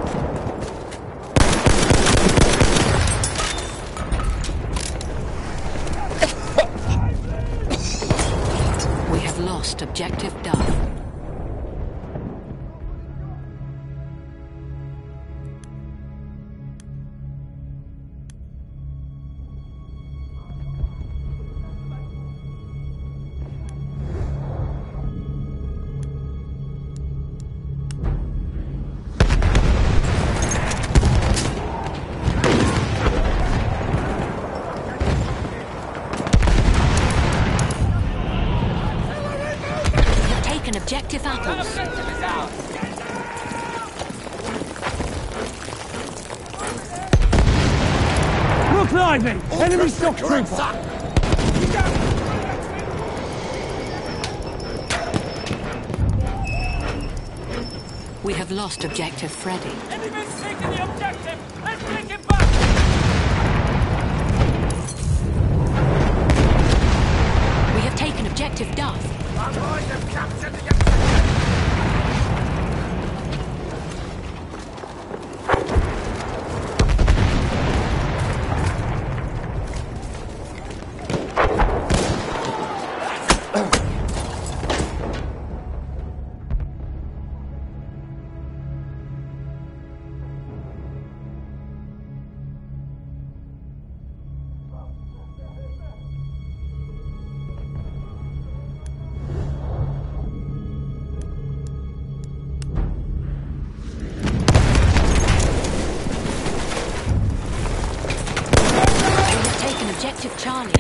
We have lost objective Duff. Objective apples. Look lively! Enemy stock trooper! We have lost objective Freddy. Enemy's taking the objective! Let's take it back! We have taken objective Duff. Our boys have captured the objective! Objective Charlie.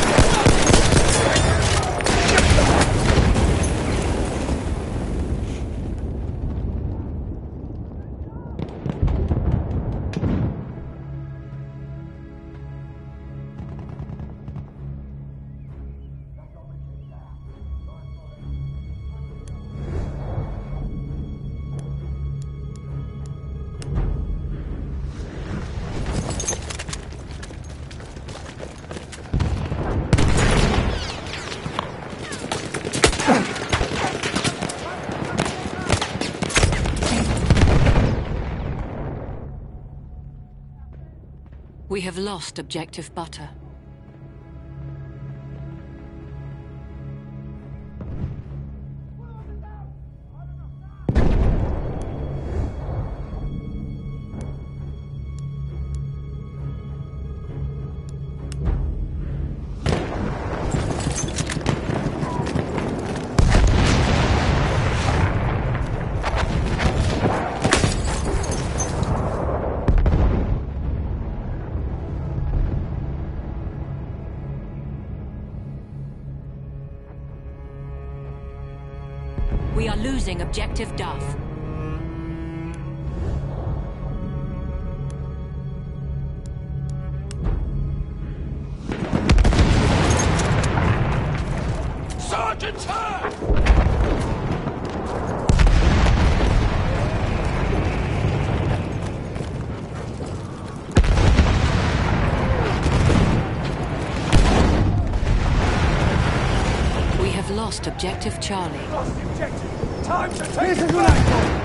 We have lost objective Butter. We are losing objective Duff. Sergeant's hurt! We have lost objective Charlie. Lost the objective! Time to take Here's a it grenade! back!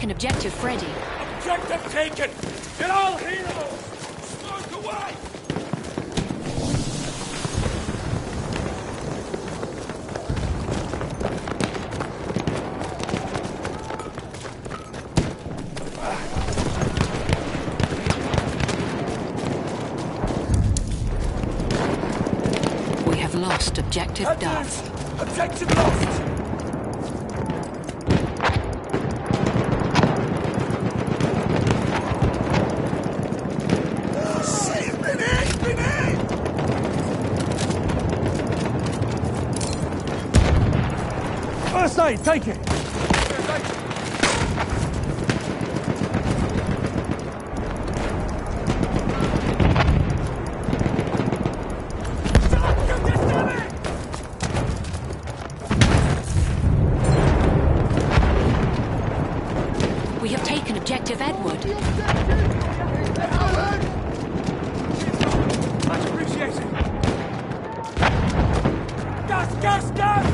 taken objective Freddy. Objective taken! Get all heroes! Smoke away! We have lost objective Duff. Advance! Objective lost! First aid, take it! We have taken objective Edward. Much appreciated! Gas, gas, gas!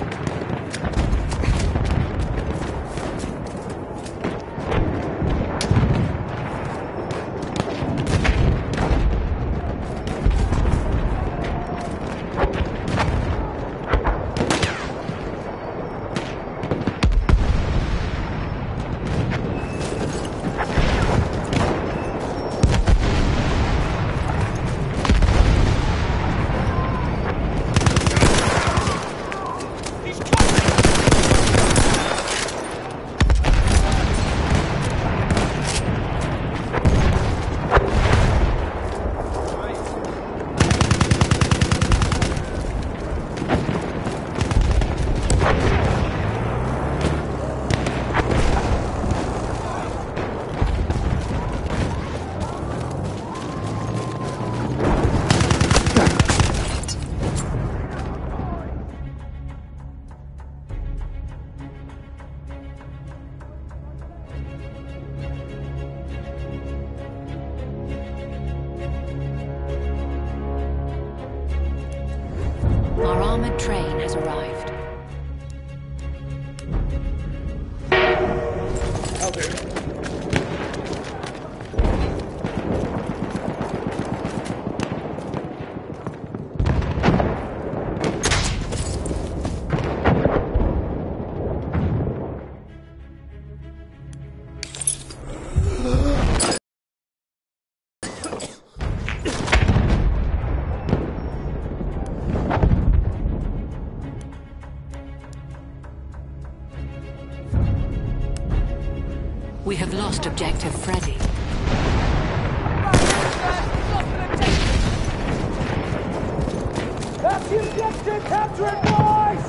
Our armored train has arrived. I'll do. We have lost objective Freddy. That's the objective! Capture it, boys!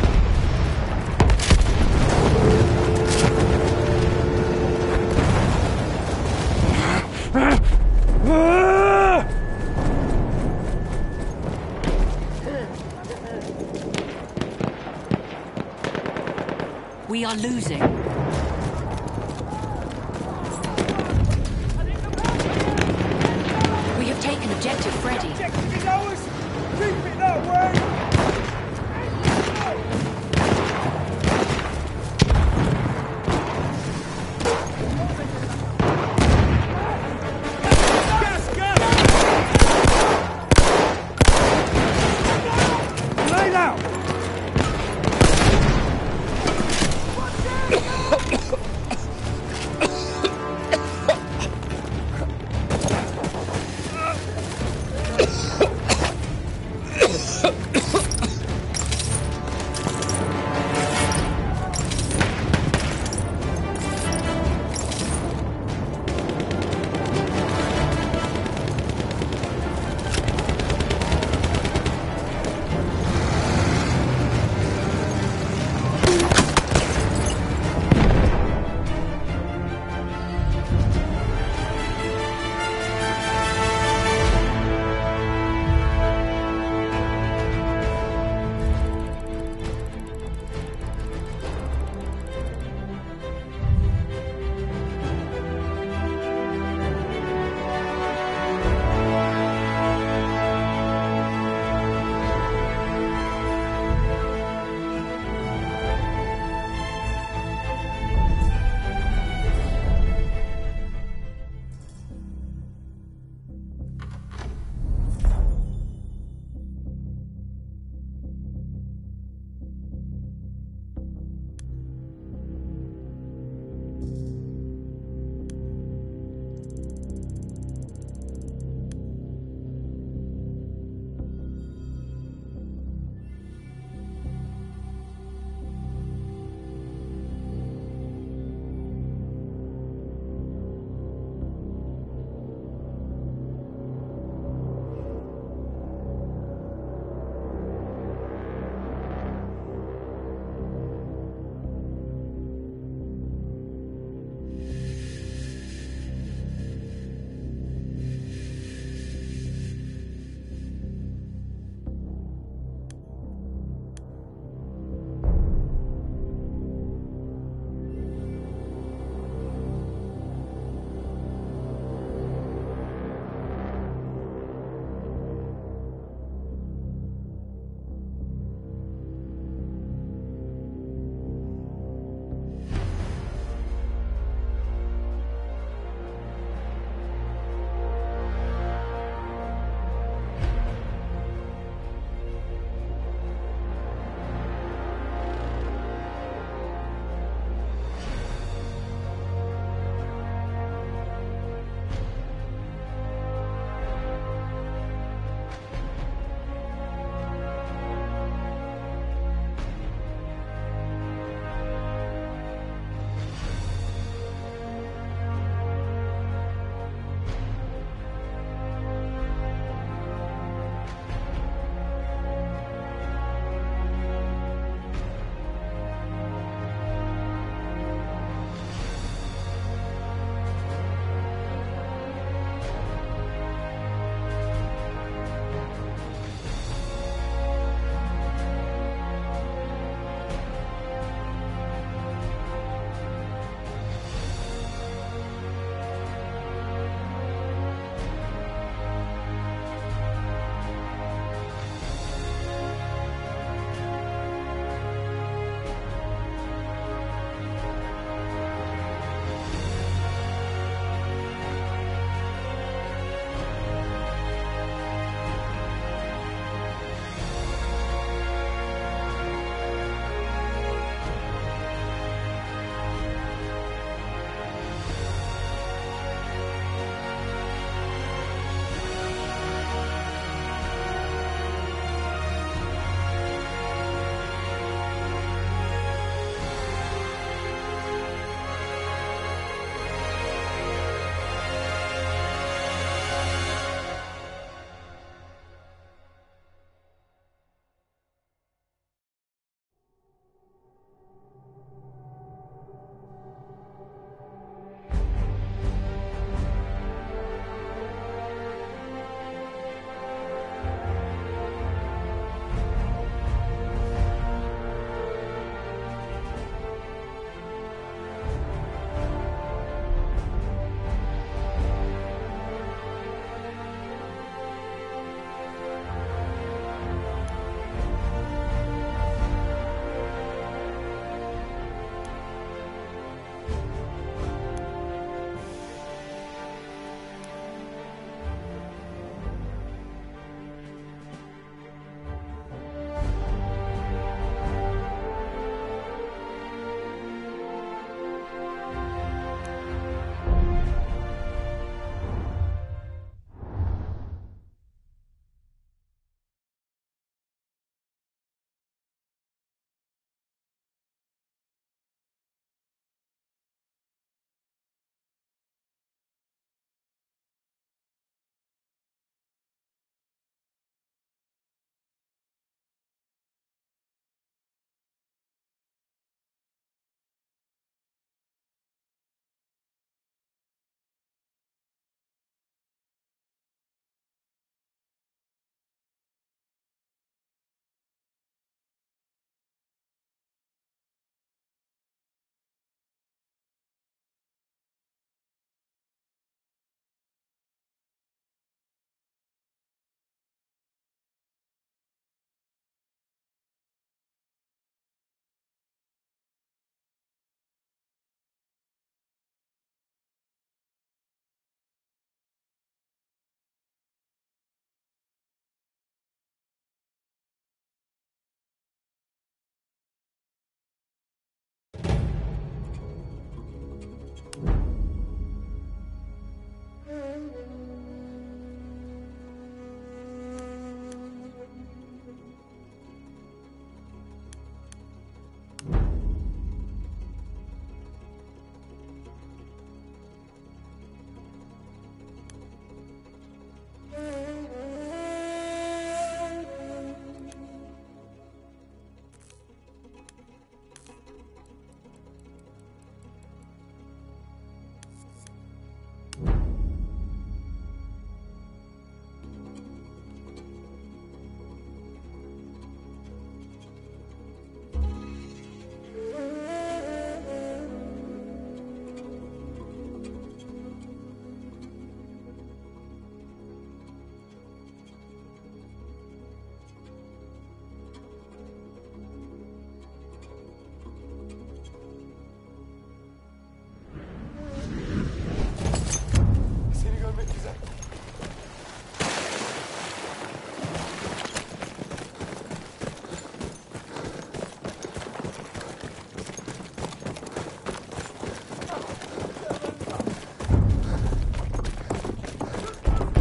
We are losing. We have taken objective Freddy. Objective is ours! Keep it that way! Lay down!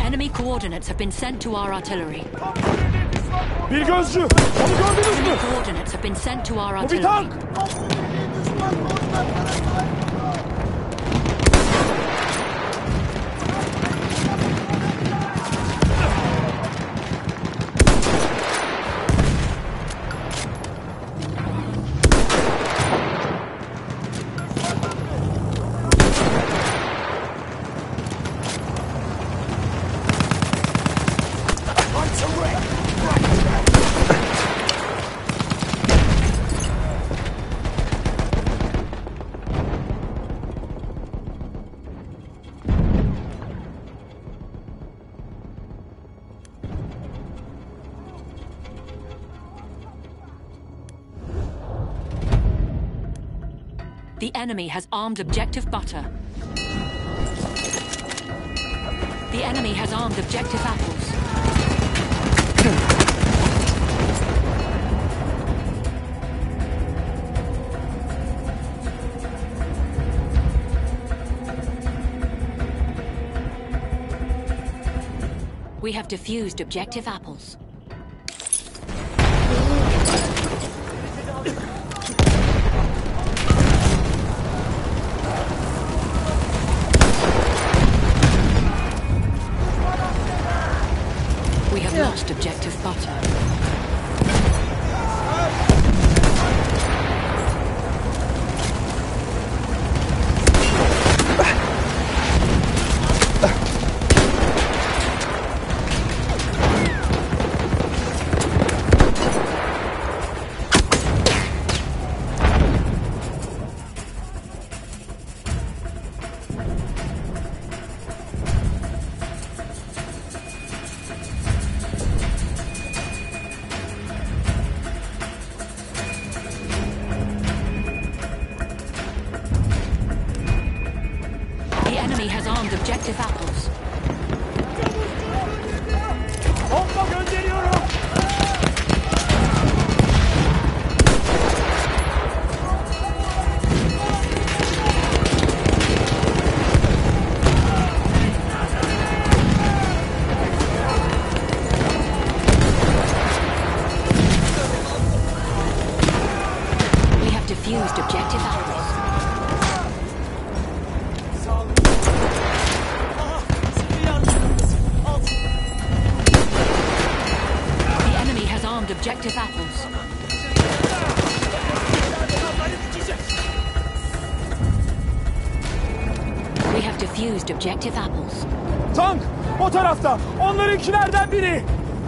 Enemy coordinates have been sent to our artillery. Bir gözcü. Onu gördünüz mü? Enemy coordinates have been sent to our Bu bir artillery. tank. The enemy has armed objective butter. The enemy has armed objective apples. We have defused objective apples. We have lost objective butter. The enemy has armed objective apples. Bomba gönderiyorum. We have defused objective apples. The enemy has armed objective apples. We have defused objective apples. Tank o tarafta. Onlarınkilerden biri.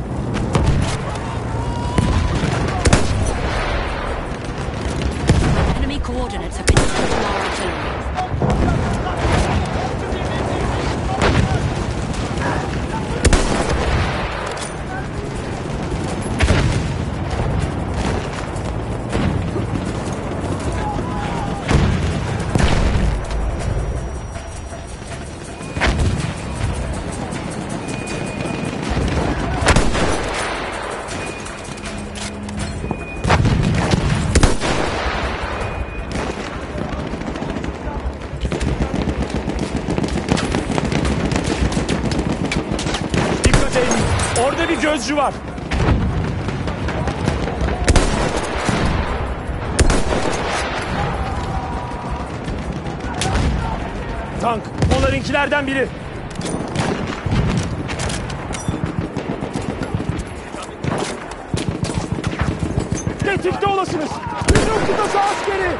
Enemy coordinates have been sent to our artillery. Dikkat edin. Orada bir gözcü var. Tank onlarınkilerden biri. Tetikte olasınız. Hücum kıtası askeri.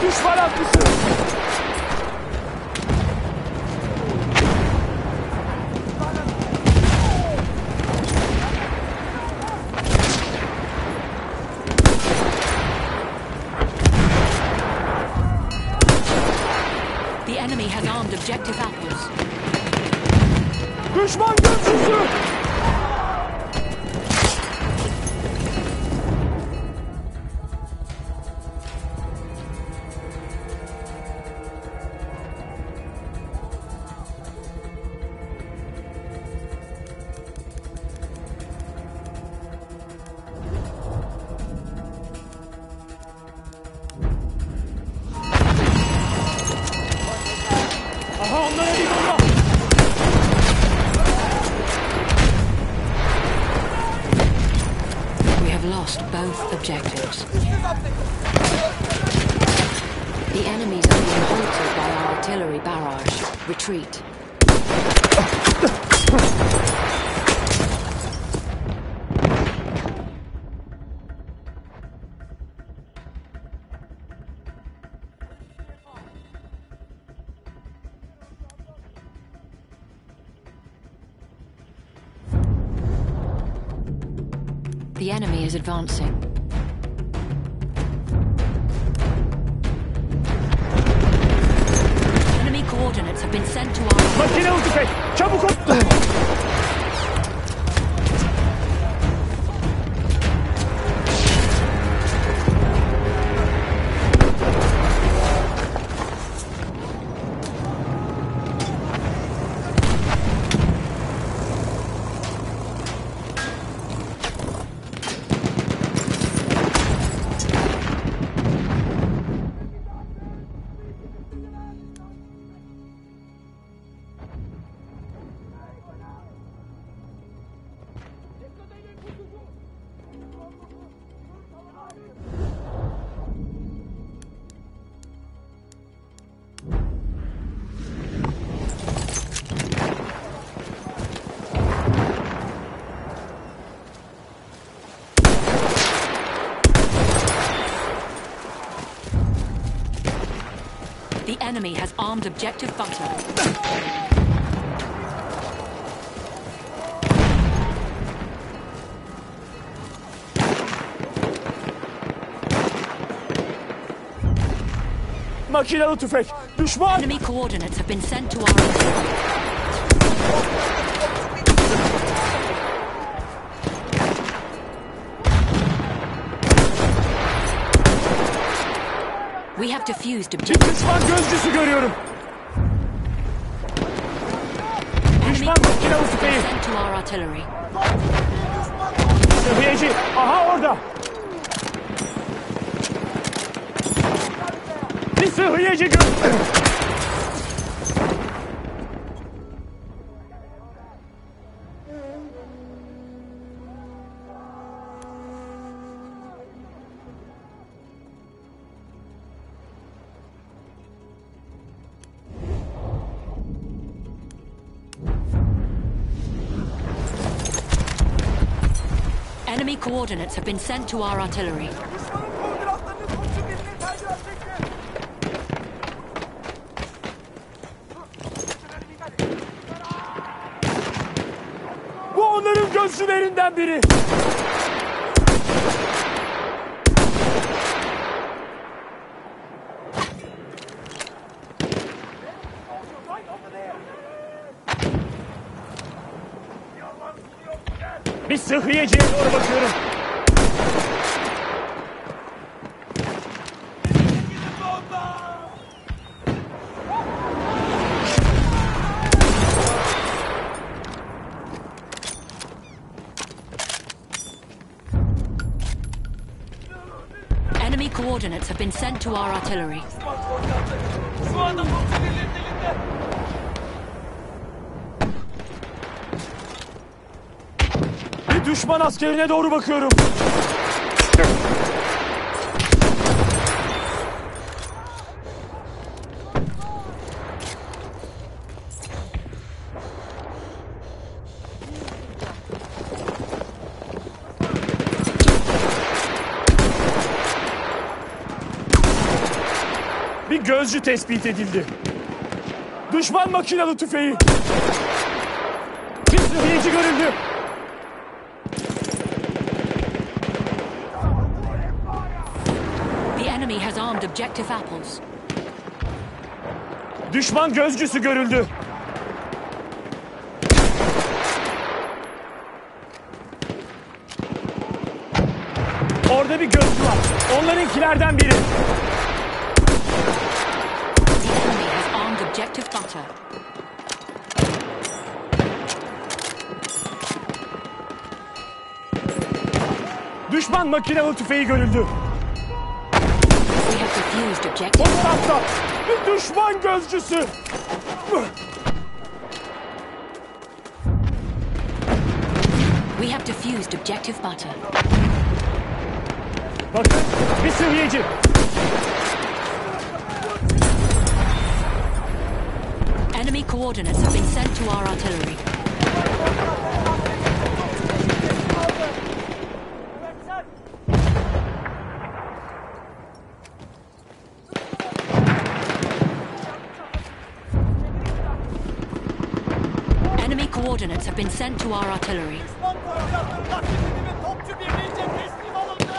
Düşman atlısı. The enemy has armed objective apples. Düşman gözcüsü. Aha onlara bir bomba. We have lost both objectives. The enemies are being halted by our artillery barrage. Retreat. The enemy is advancing. Enemy coordinates have been sent to our... Makinalı tüfek. Çabuk ol. The enemy has armed objective butter. Makinalı tüfek. Düşman. Enemy coordinates have been sent to our artillery. We have defused Bir objective. düşman gözcüsü görüyorum. Enemy Düşman coordinates makinalı have tüfeği. been sent to our artillery. Sıhhiyeci. Aha orada. Bir sıhhiyeci gör... Enemy coordinates have been sent to our artillery. Düşmanın koordinatlarını komşu birliği telgraf çekti. Bu onların gözcülerinden biri. Bir sıhhiyeciye doğru bakıyorum. Enemy coordinates have been sent to our artillery. Şu anda komşu birliğinin elinde. Bir düşman askerine doğru bakıyorum. Bir gözcü tespit edildi. Düşman makinalı tüfeği. Bir sıhhiyeci görüldü. The enemy has armed objective apples. Düşman gözcüsü görüldü. Orada bir gözcü var. Onlarınkilerden biri. The enemy has armed objective butter. Düşman makinalı tüfeği görüldü. We have defused O objective. tarafta bir düşman gözcüsü. We have defused objective butter. Bakın bir sıhhiyeci. Enemy coordinates have been sent to our artillery. Enemy coordinates have been sent to our artillery. Topçu birliğince teslim alındı.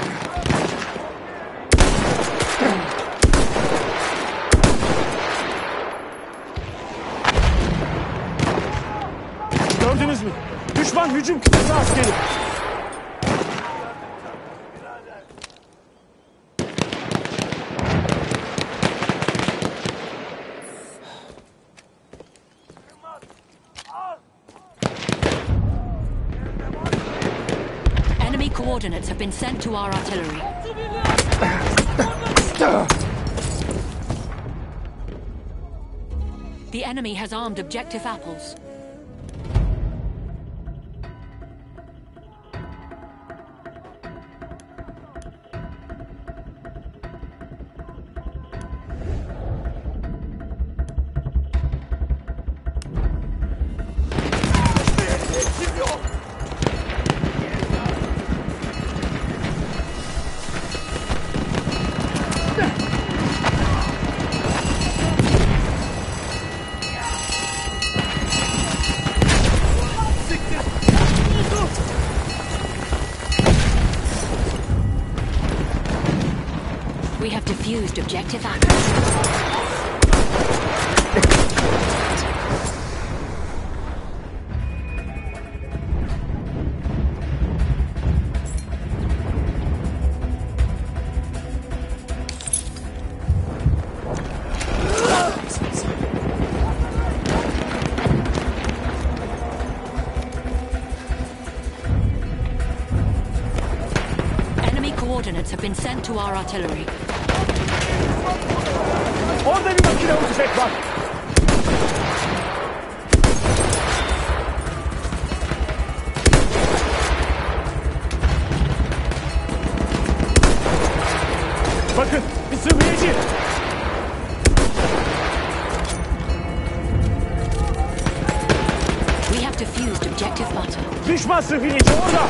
Gördünüz mü? Düşman hücum kıtası askeri. Enemy coordinates have been sent to our artillery. The enemy has armed objective apples. We have defused objective apples. Enemy coordinates have been sent to our artillery. Orada bir makinalı tüfek var. Bakın bir sıhhiyeci. We have defused objective butter. Düşman sıhhiyeci orada.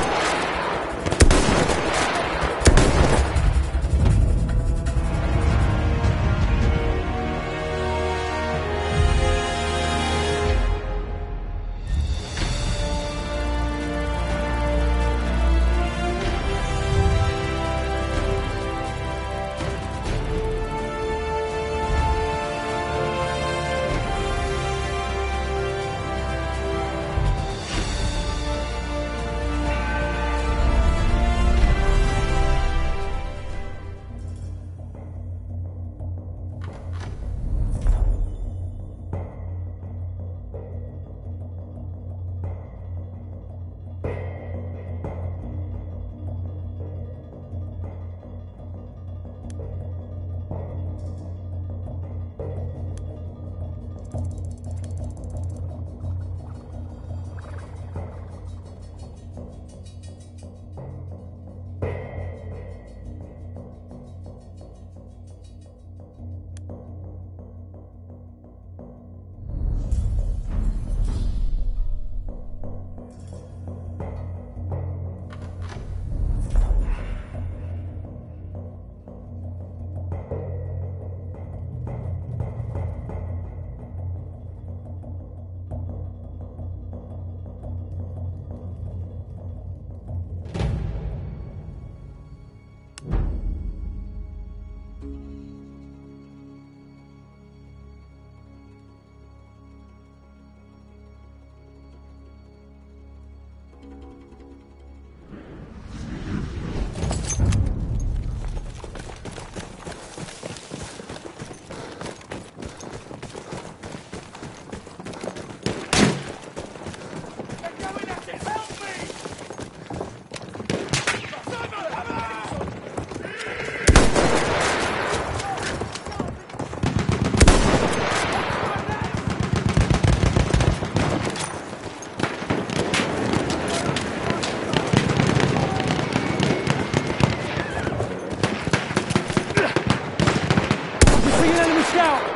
Missing an enemy scout!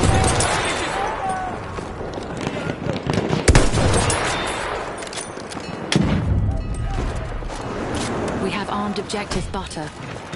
We have armed objective butter.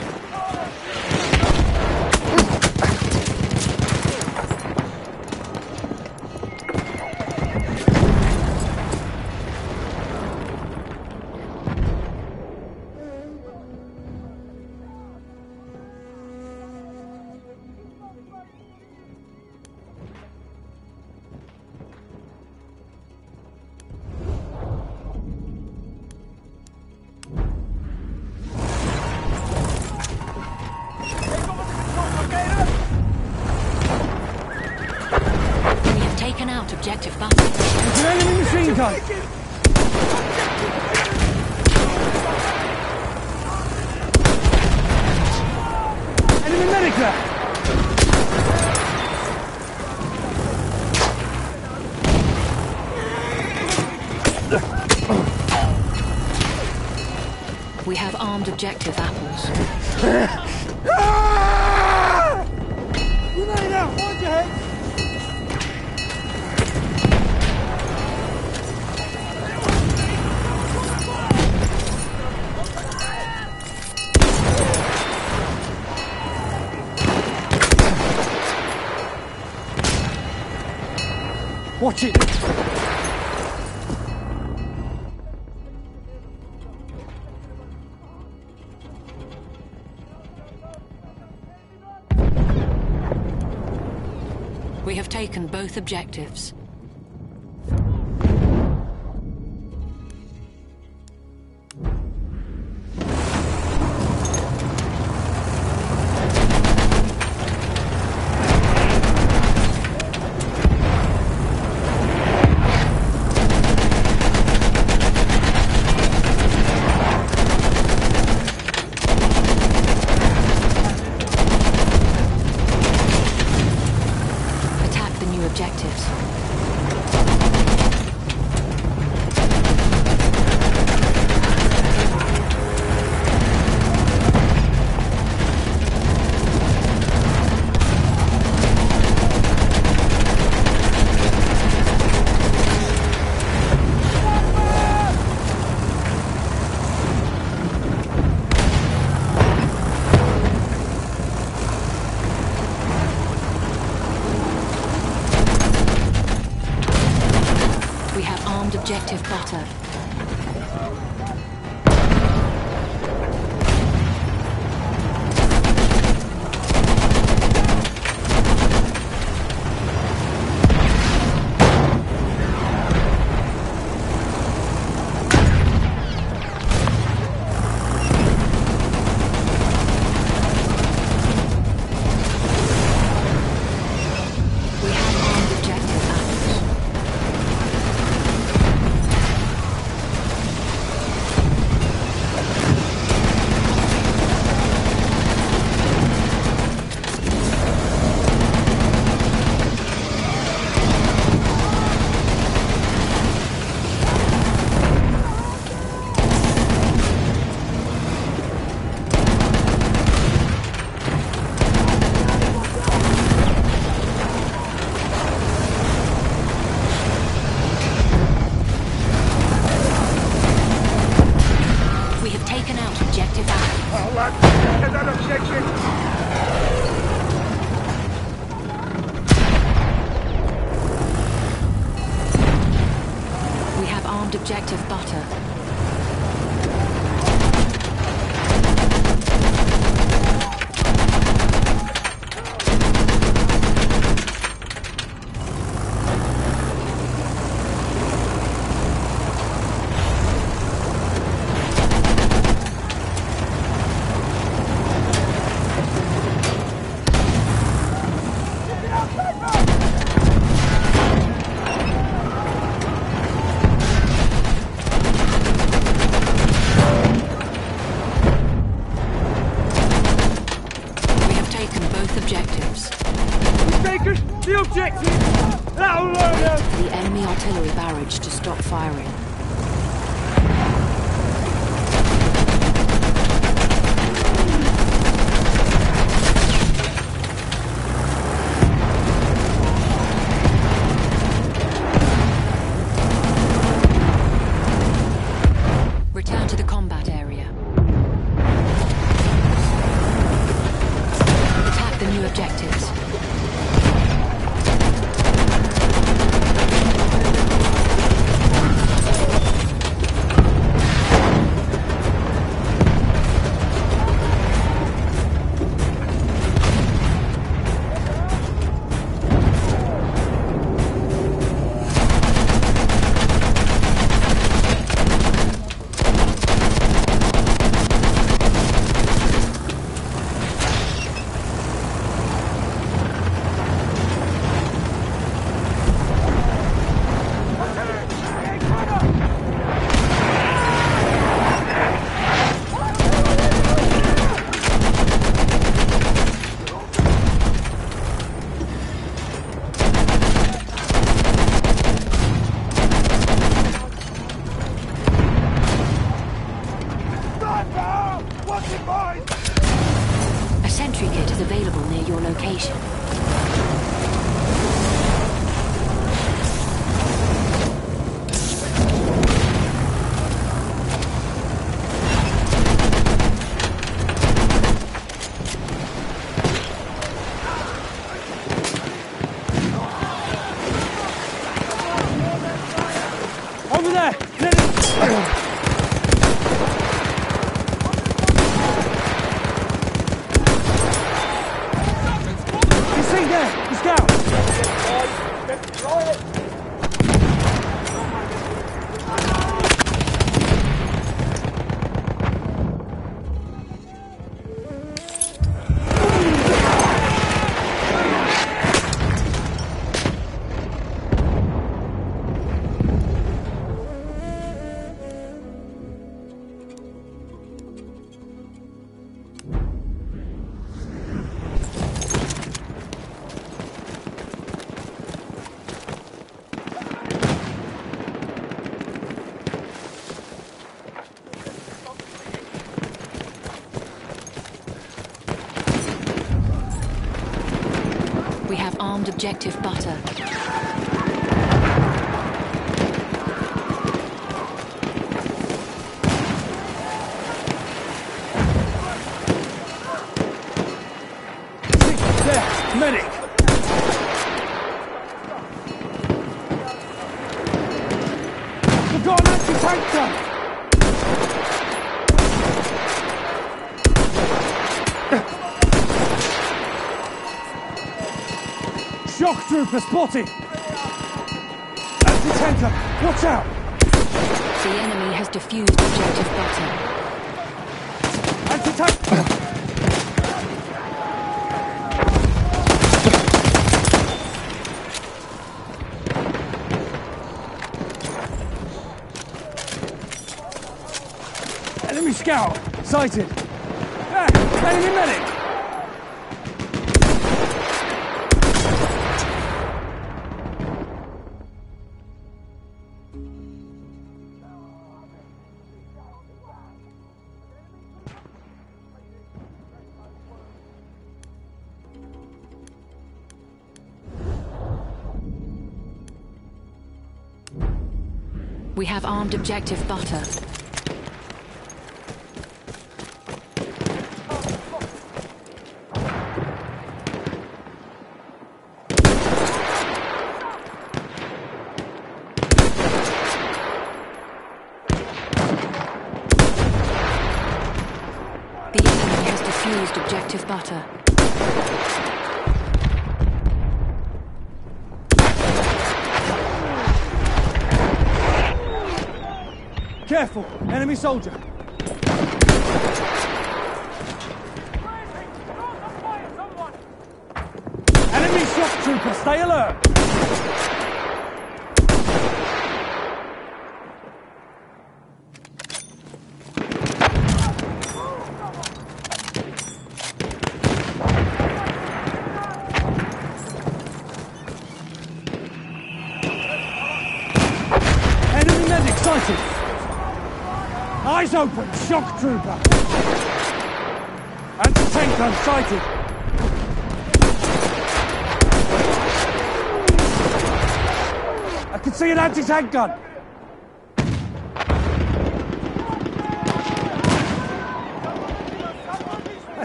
We have taken out objective butter. There's an enemy machine gun! Enemy medic! We have armed objective apples. Grenade out! Watch your head! Watch it! We have taken both objectives. Attack the new objectives. We have armed objective butter. We have armed objective apples. We have taken out objective apples. Get that objection! We have armed objective butter. to the combat area. Attack the new objectives. A sentry kit is available near your location. Over there! You see there? The scout! We have armed objective butter. There! Medic! We've got an anti-tank gun! Shock trooper spotted! Anti-tanker! Watch out! The enemy has defused objective butter. Anti-tank! Enemy scout! Sighted! There! Enemy medic! We have armed objective butter. The enemy has defused objective butter. Careful! Enemy soldier! Enemy shock trooper! Stay alert! Enemy medic sighted! Eyes open! Shock trooper! Anti-tank gun sighted! I can see an anti-tank gun!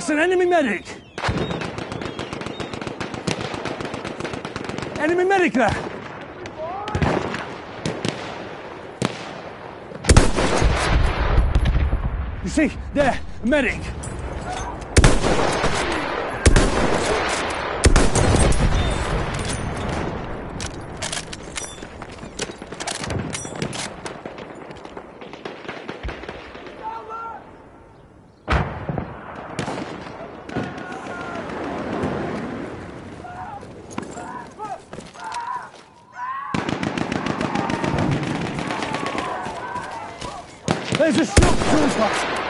That's an enemy medic! Enemy medic there! You see, there, a medic! There's a shock trooper!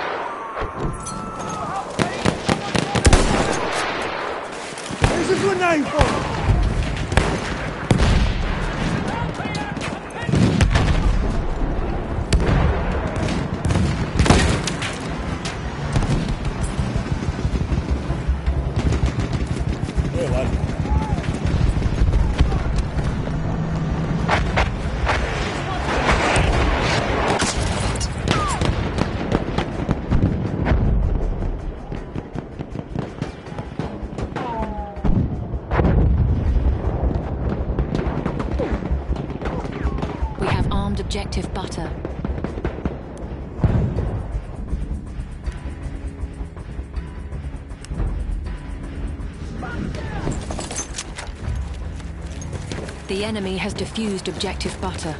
There's a grenade bomb! Objective butter. The enemy has defused objective butter.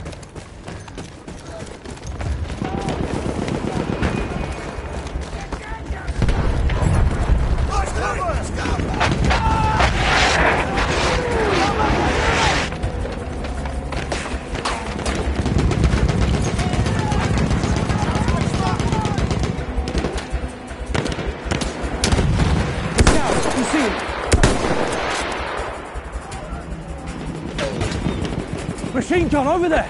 Machine gun over there!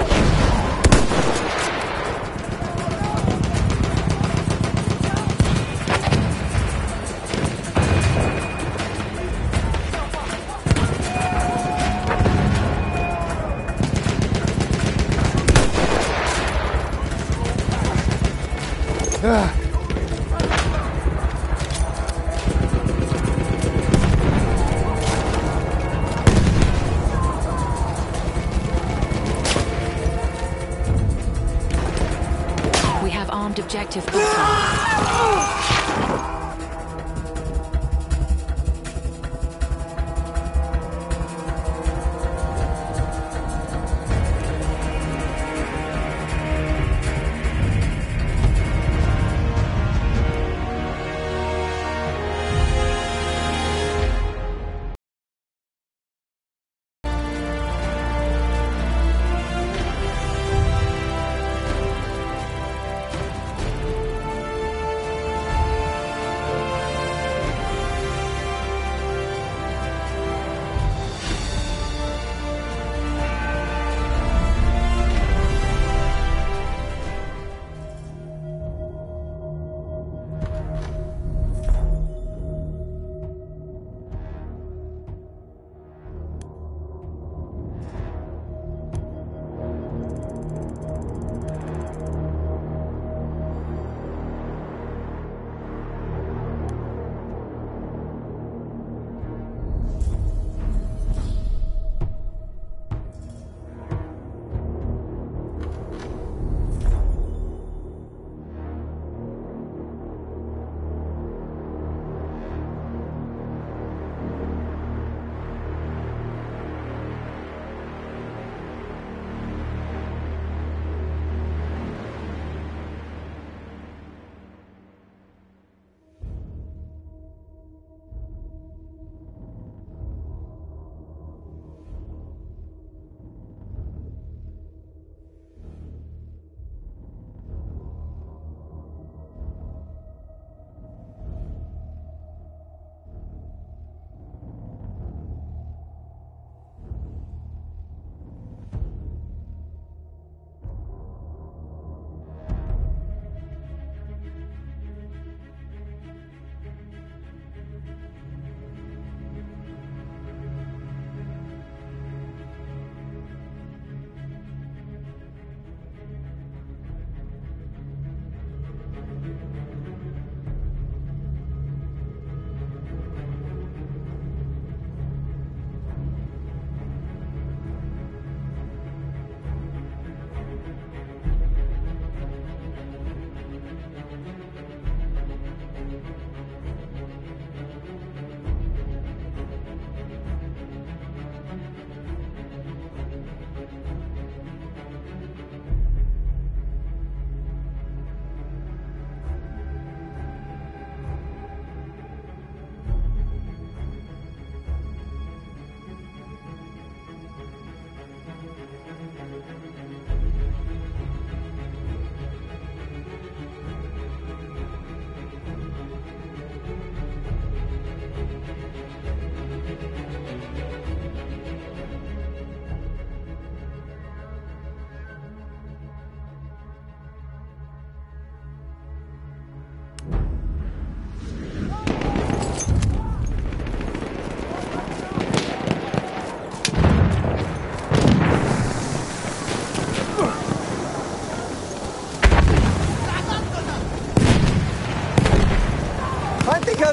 Objective butter.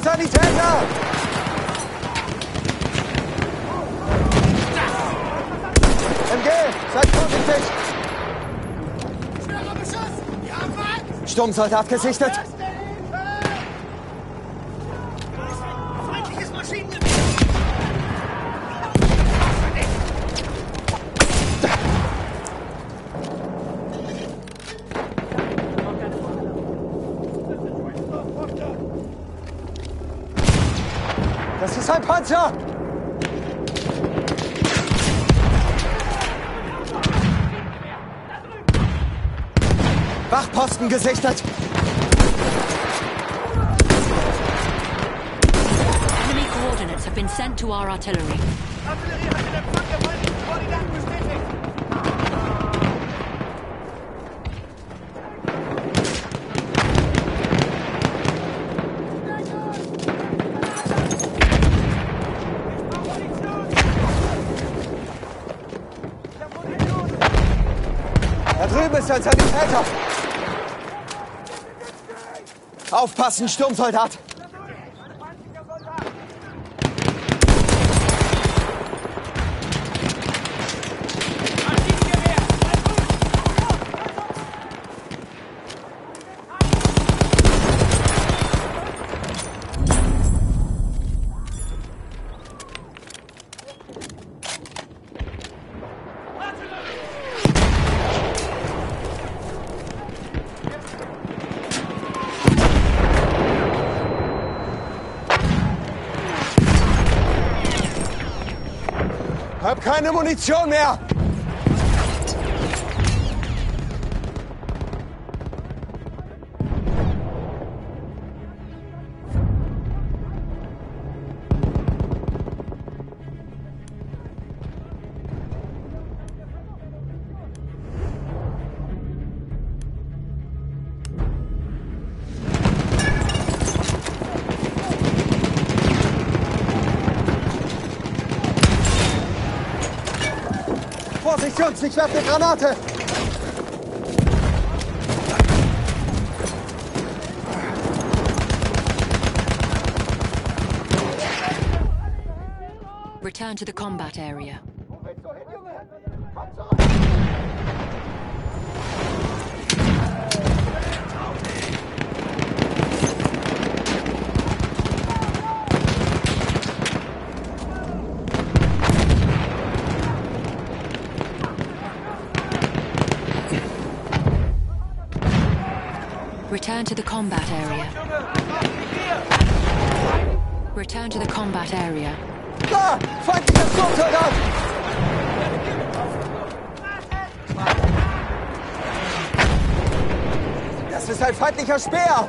Sanitäter! MG, seid vorsichtig! Schwerer Beschuss! Wir haben Feind! Sturmsoldat gesichtet! Feindliches Maschinengewehr! Das ist ein Panzer! Wachposten gesichtet! Enemy coordinates have been sent to our artillery. Artillerie hat den Empfang der feindlichen Koordinaten bestätigt! Da drüben ist ein Sanitäter! Aufpassen, Sturmsoldat! Hab keine Munition mehr! Vorsicht, Jungs, ich werfe eine Granate! Return to the combat area. Return to the combat area. Return to the combat area. Da! Feindlicher Sturmsoldat! Das ist ein feindlicher Speer!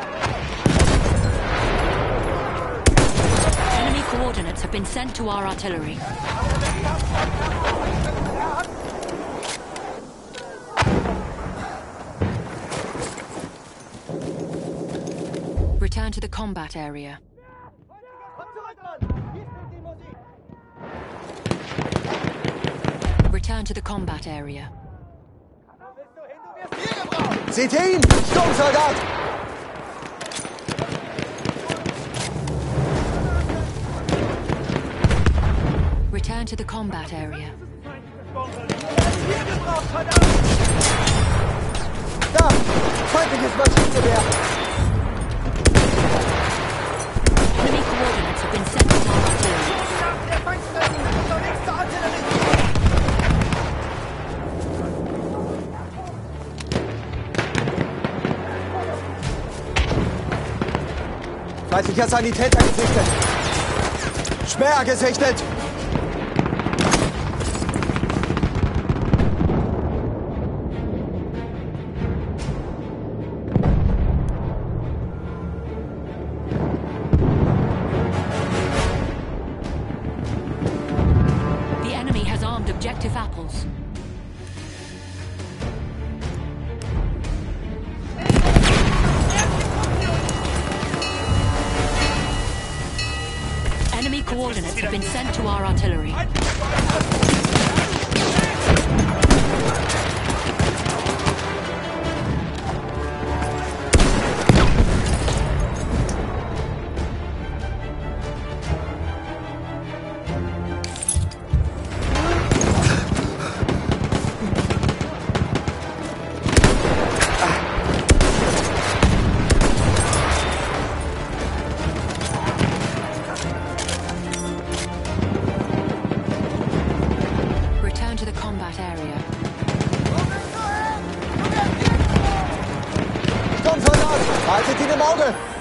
Enemy coordinates have been sent to our artillery. Return to the combat area. Return to the combat area. Seht ihr ihn? Sturmsoldat! Return to the combat area. Da! Feindliches Maschinengewehr! Enemy coordinates have been sent to our artillery. Der Feindstellen! Unterwegs zur Artillerie! Feindlicher Sanitäter gesichtet! Speer gesichtet! The enemy has armed objective apples. Enemy coordinates have been sent to our artillery. Hattet ihn im Auge!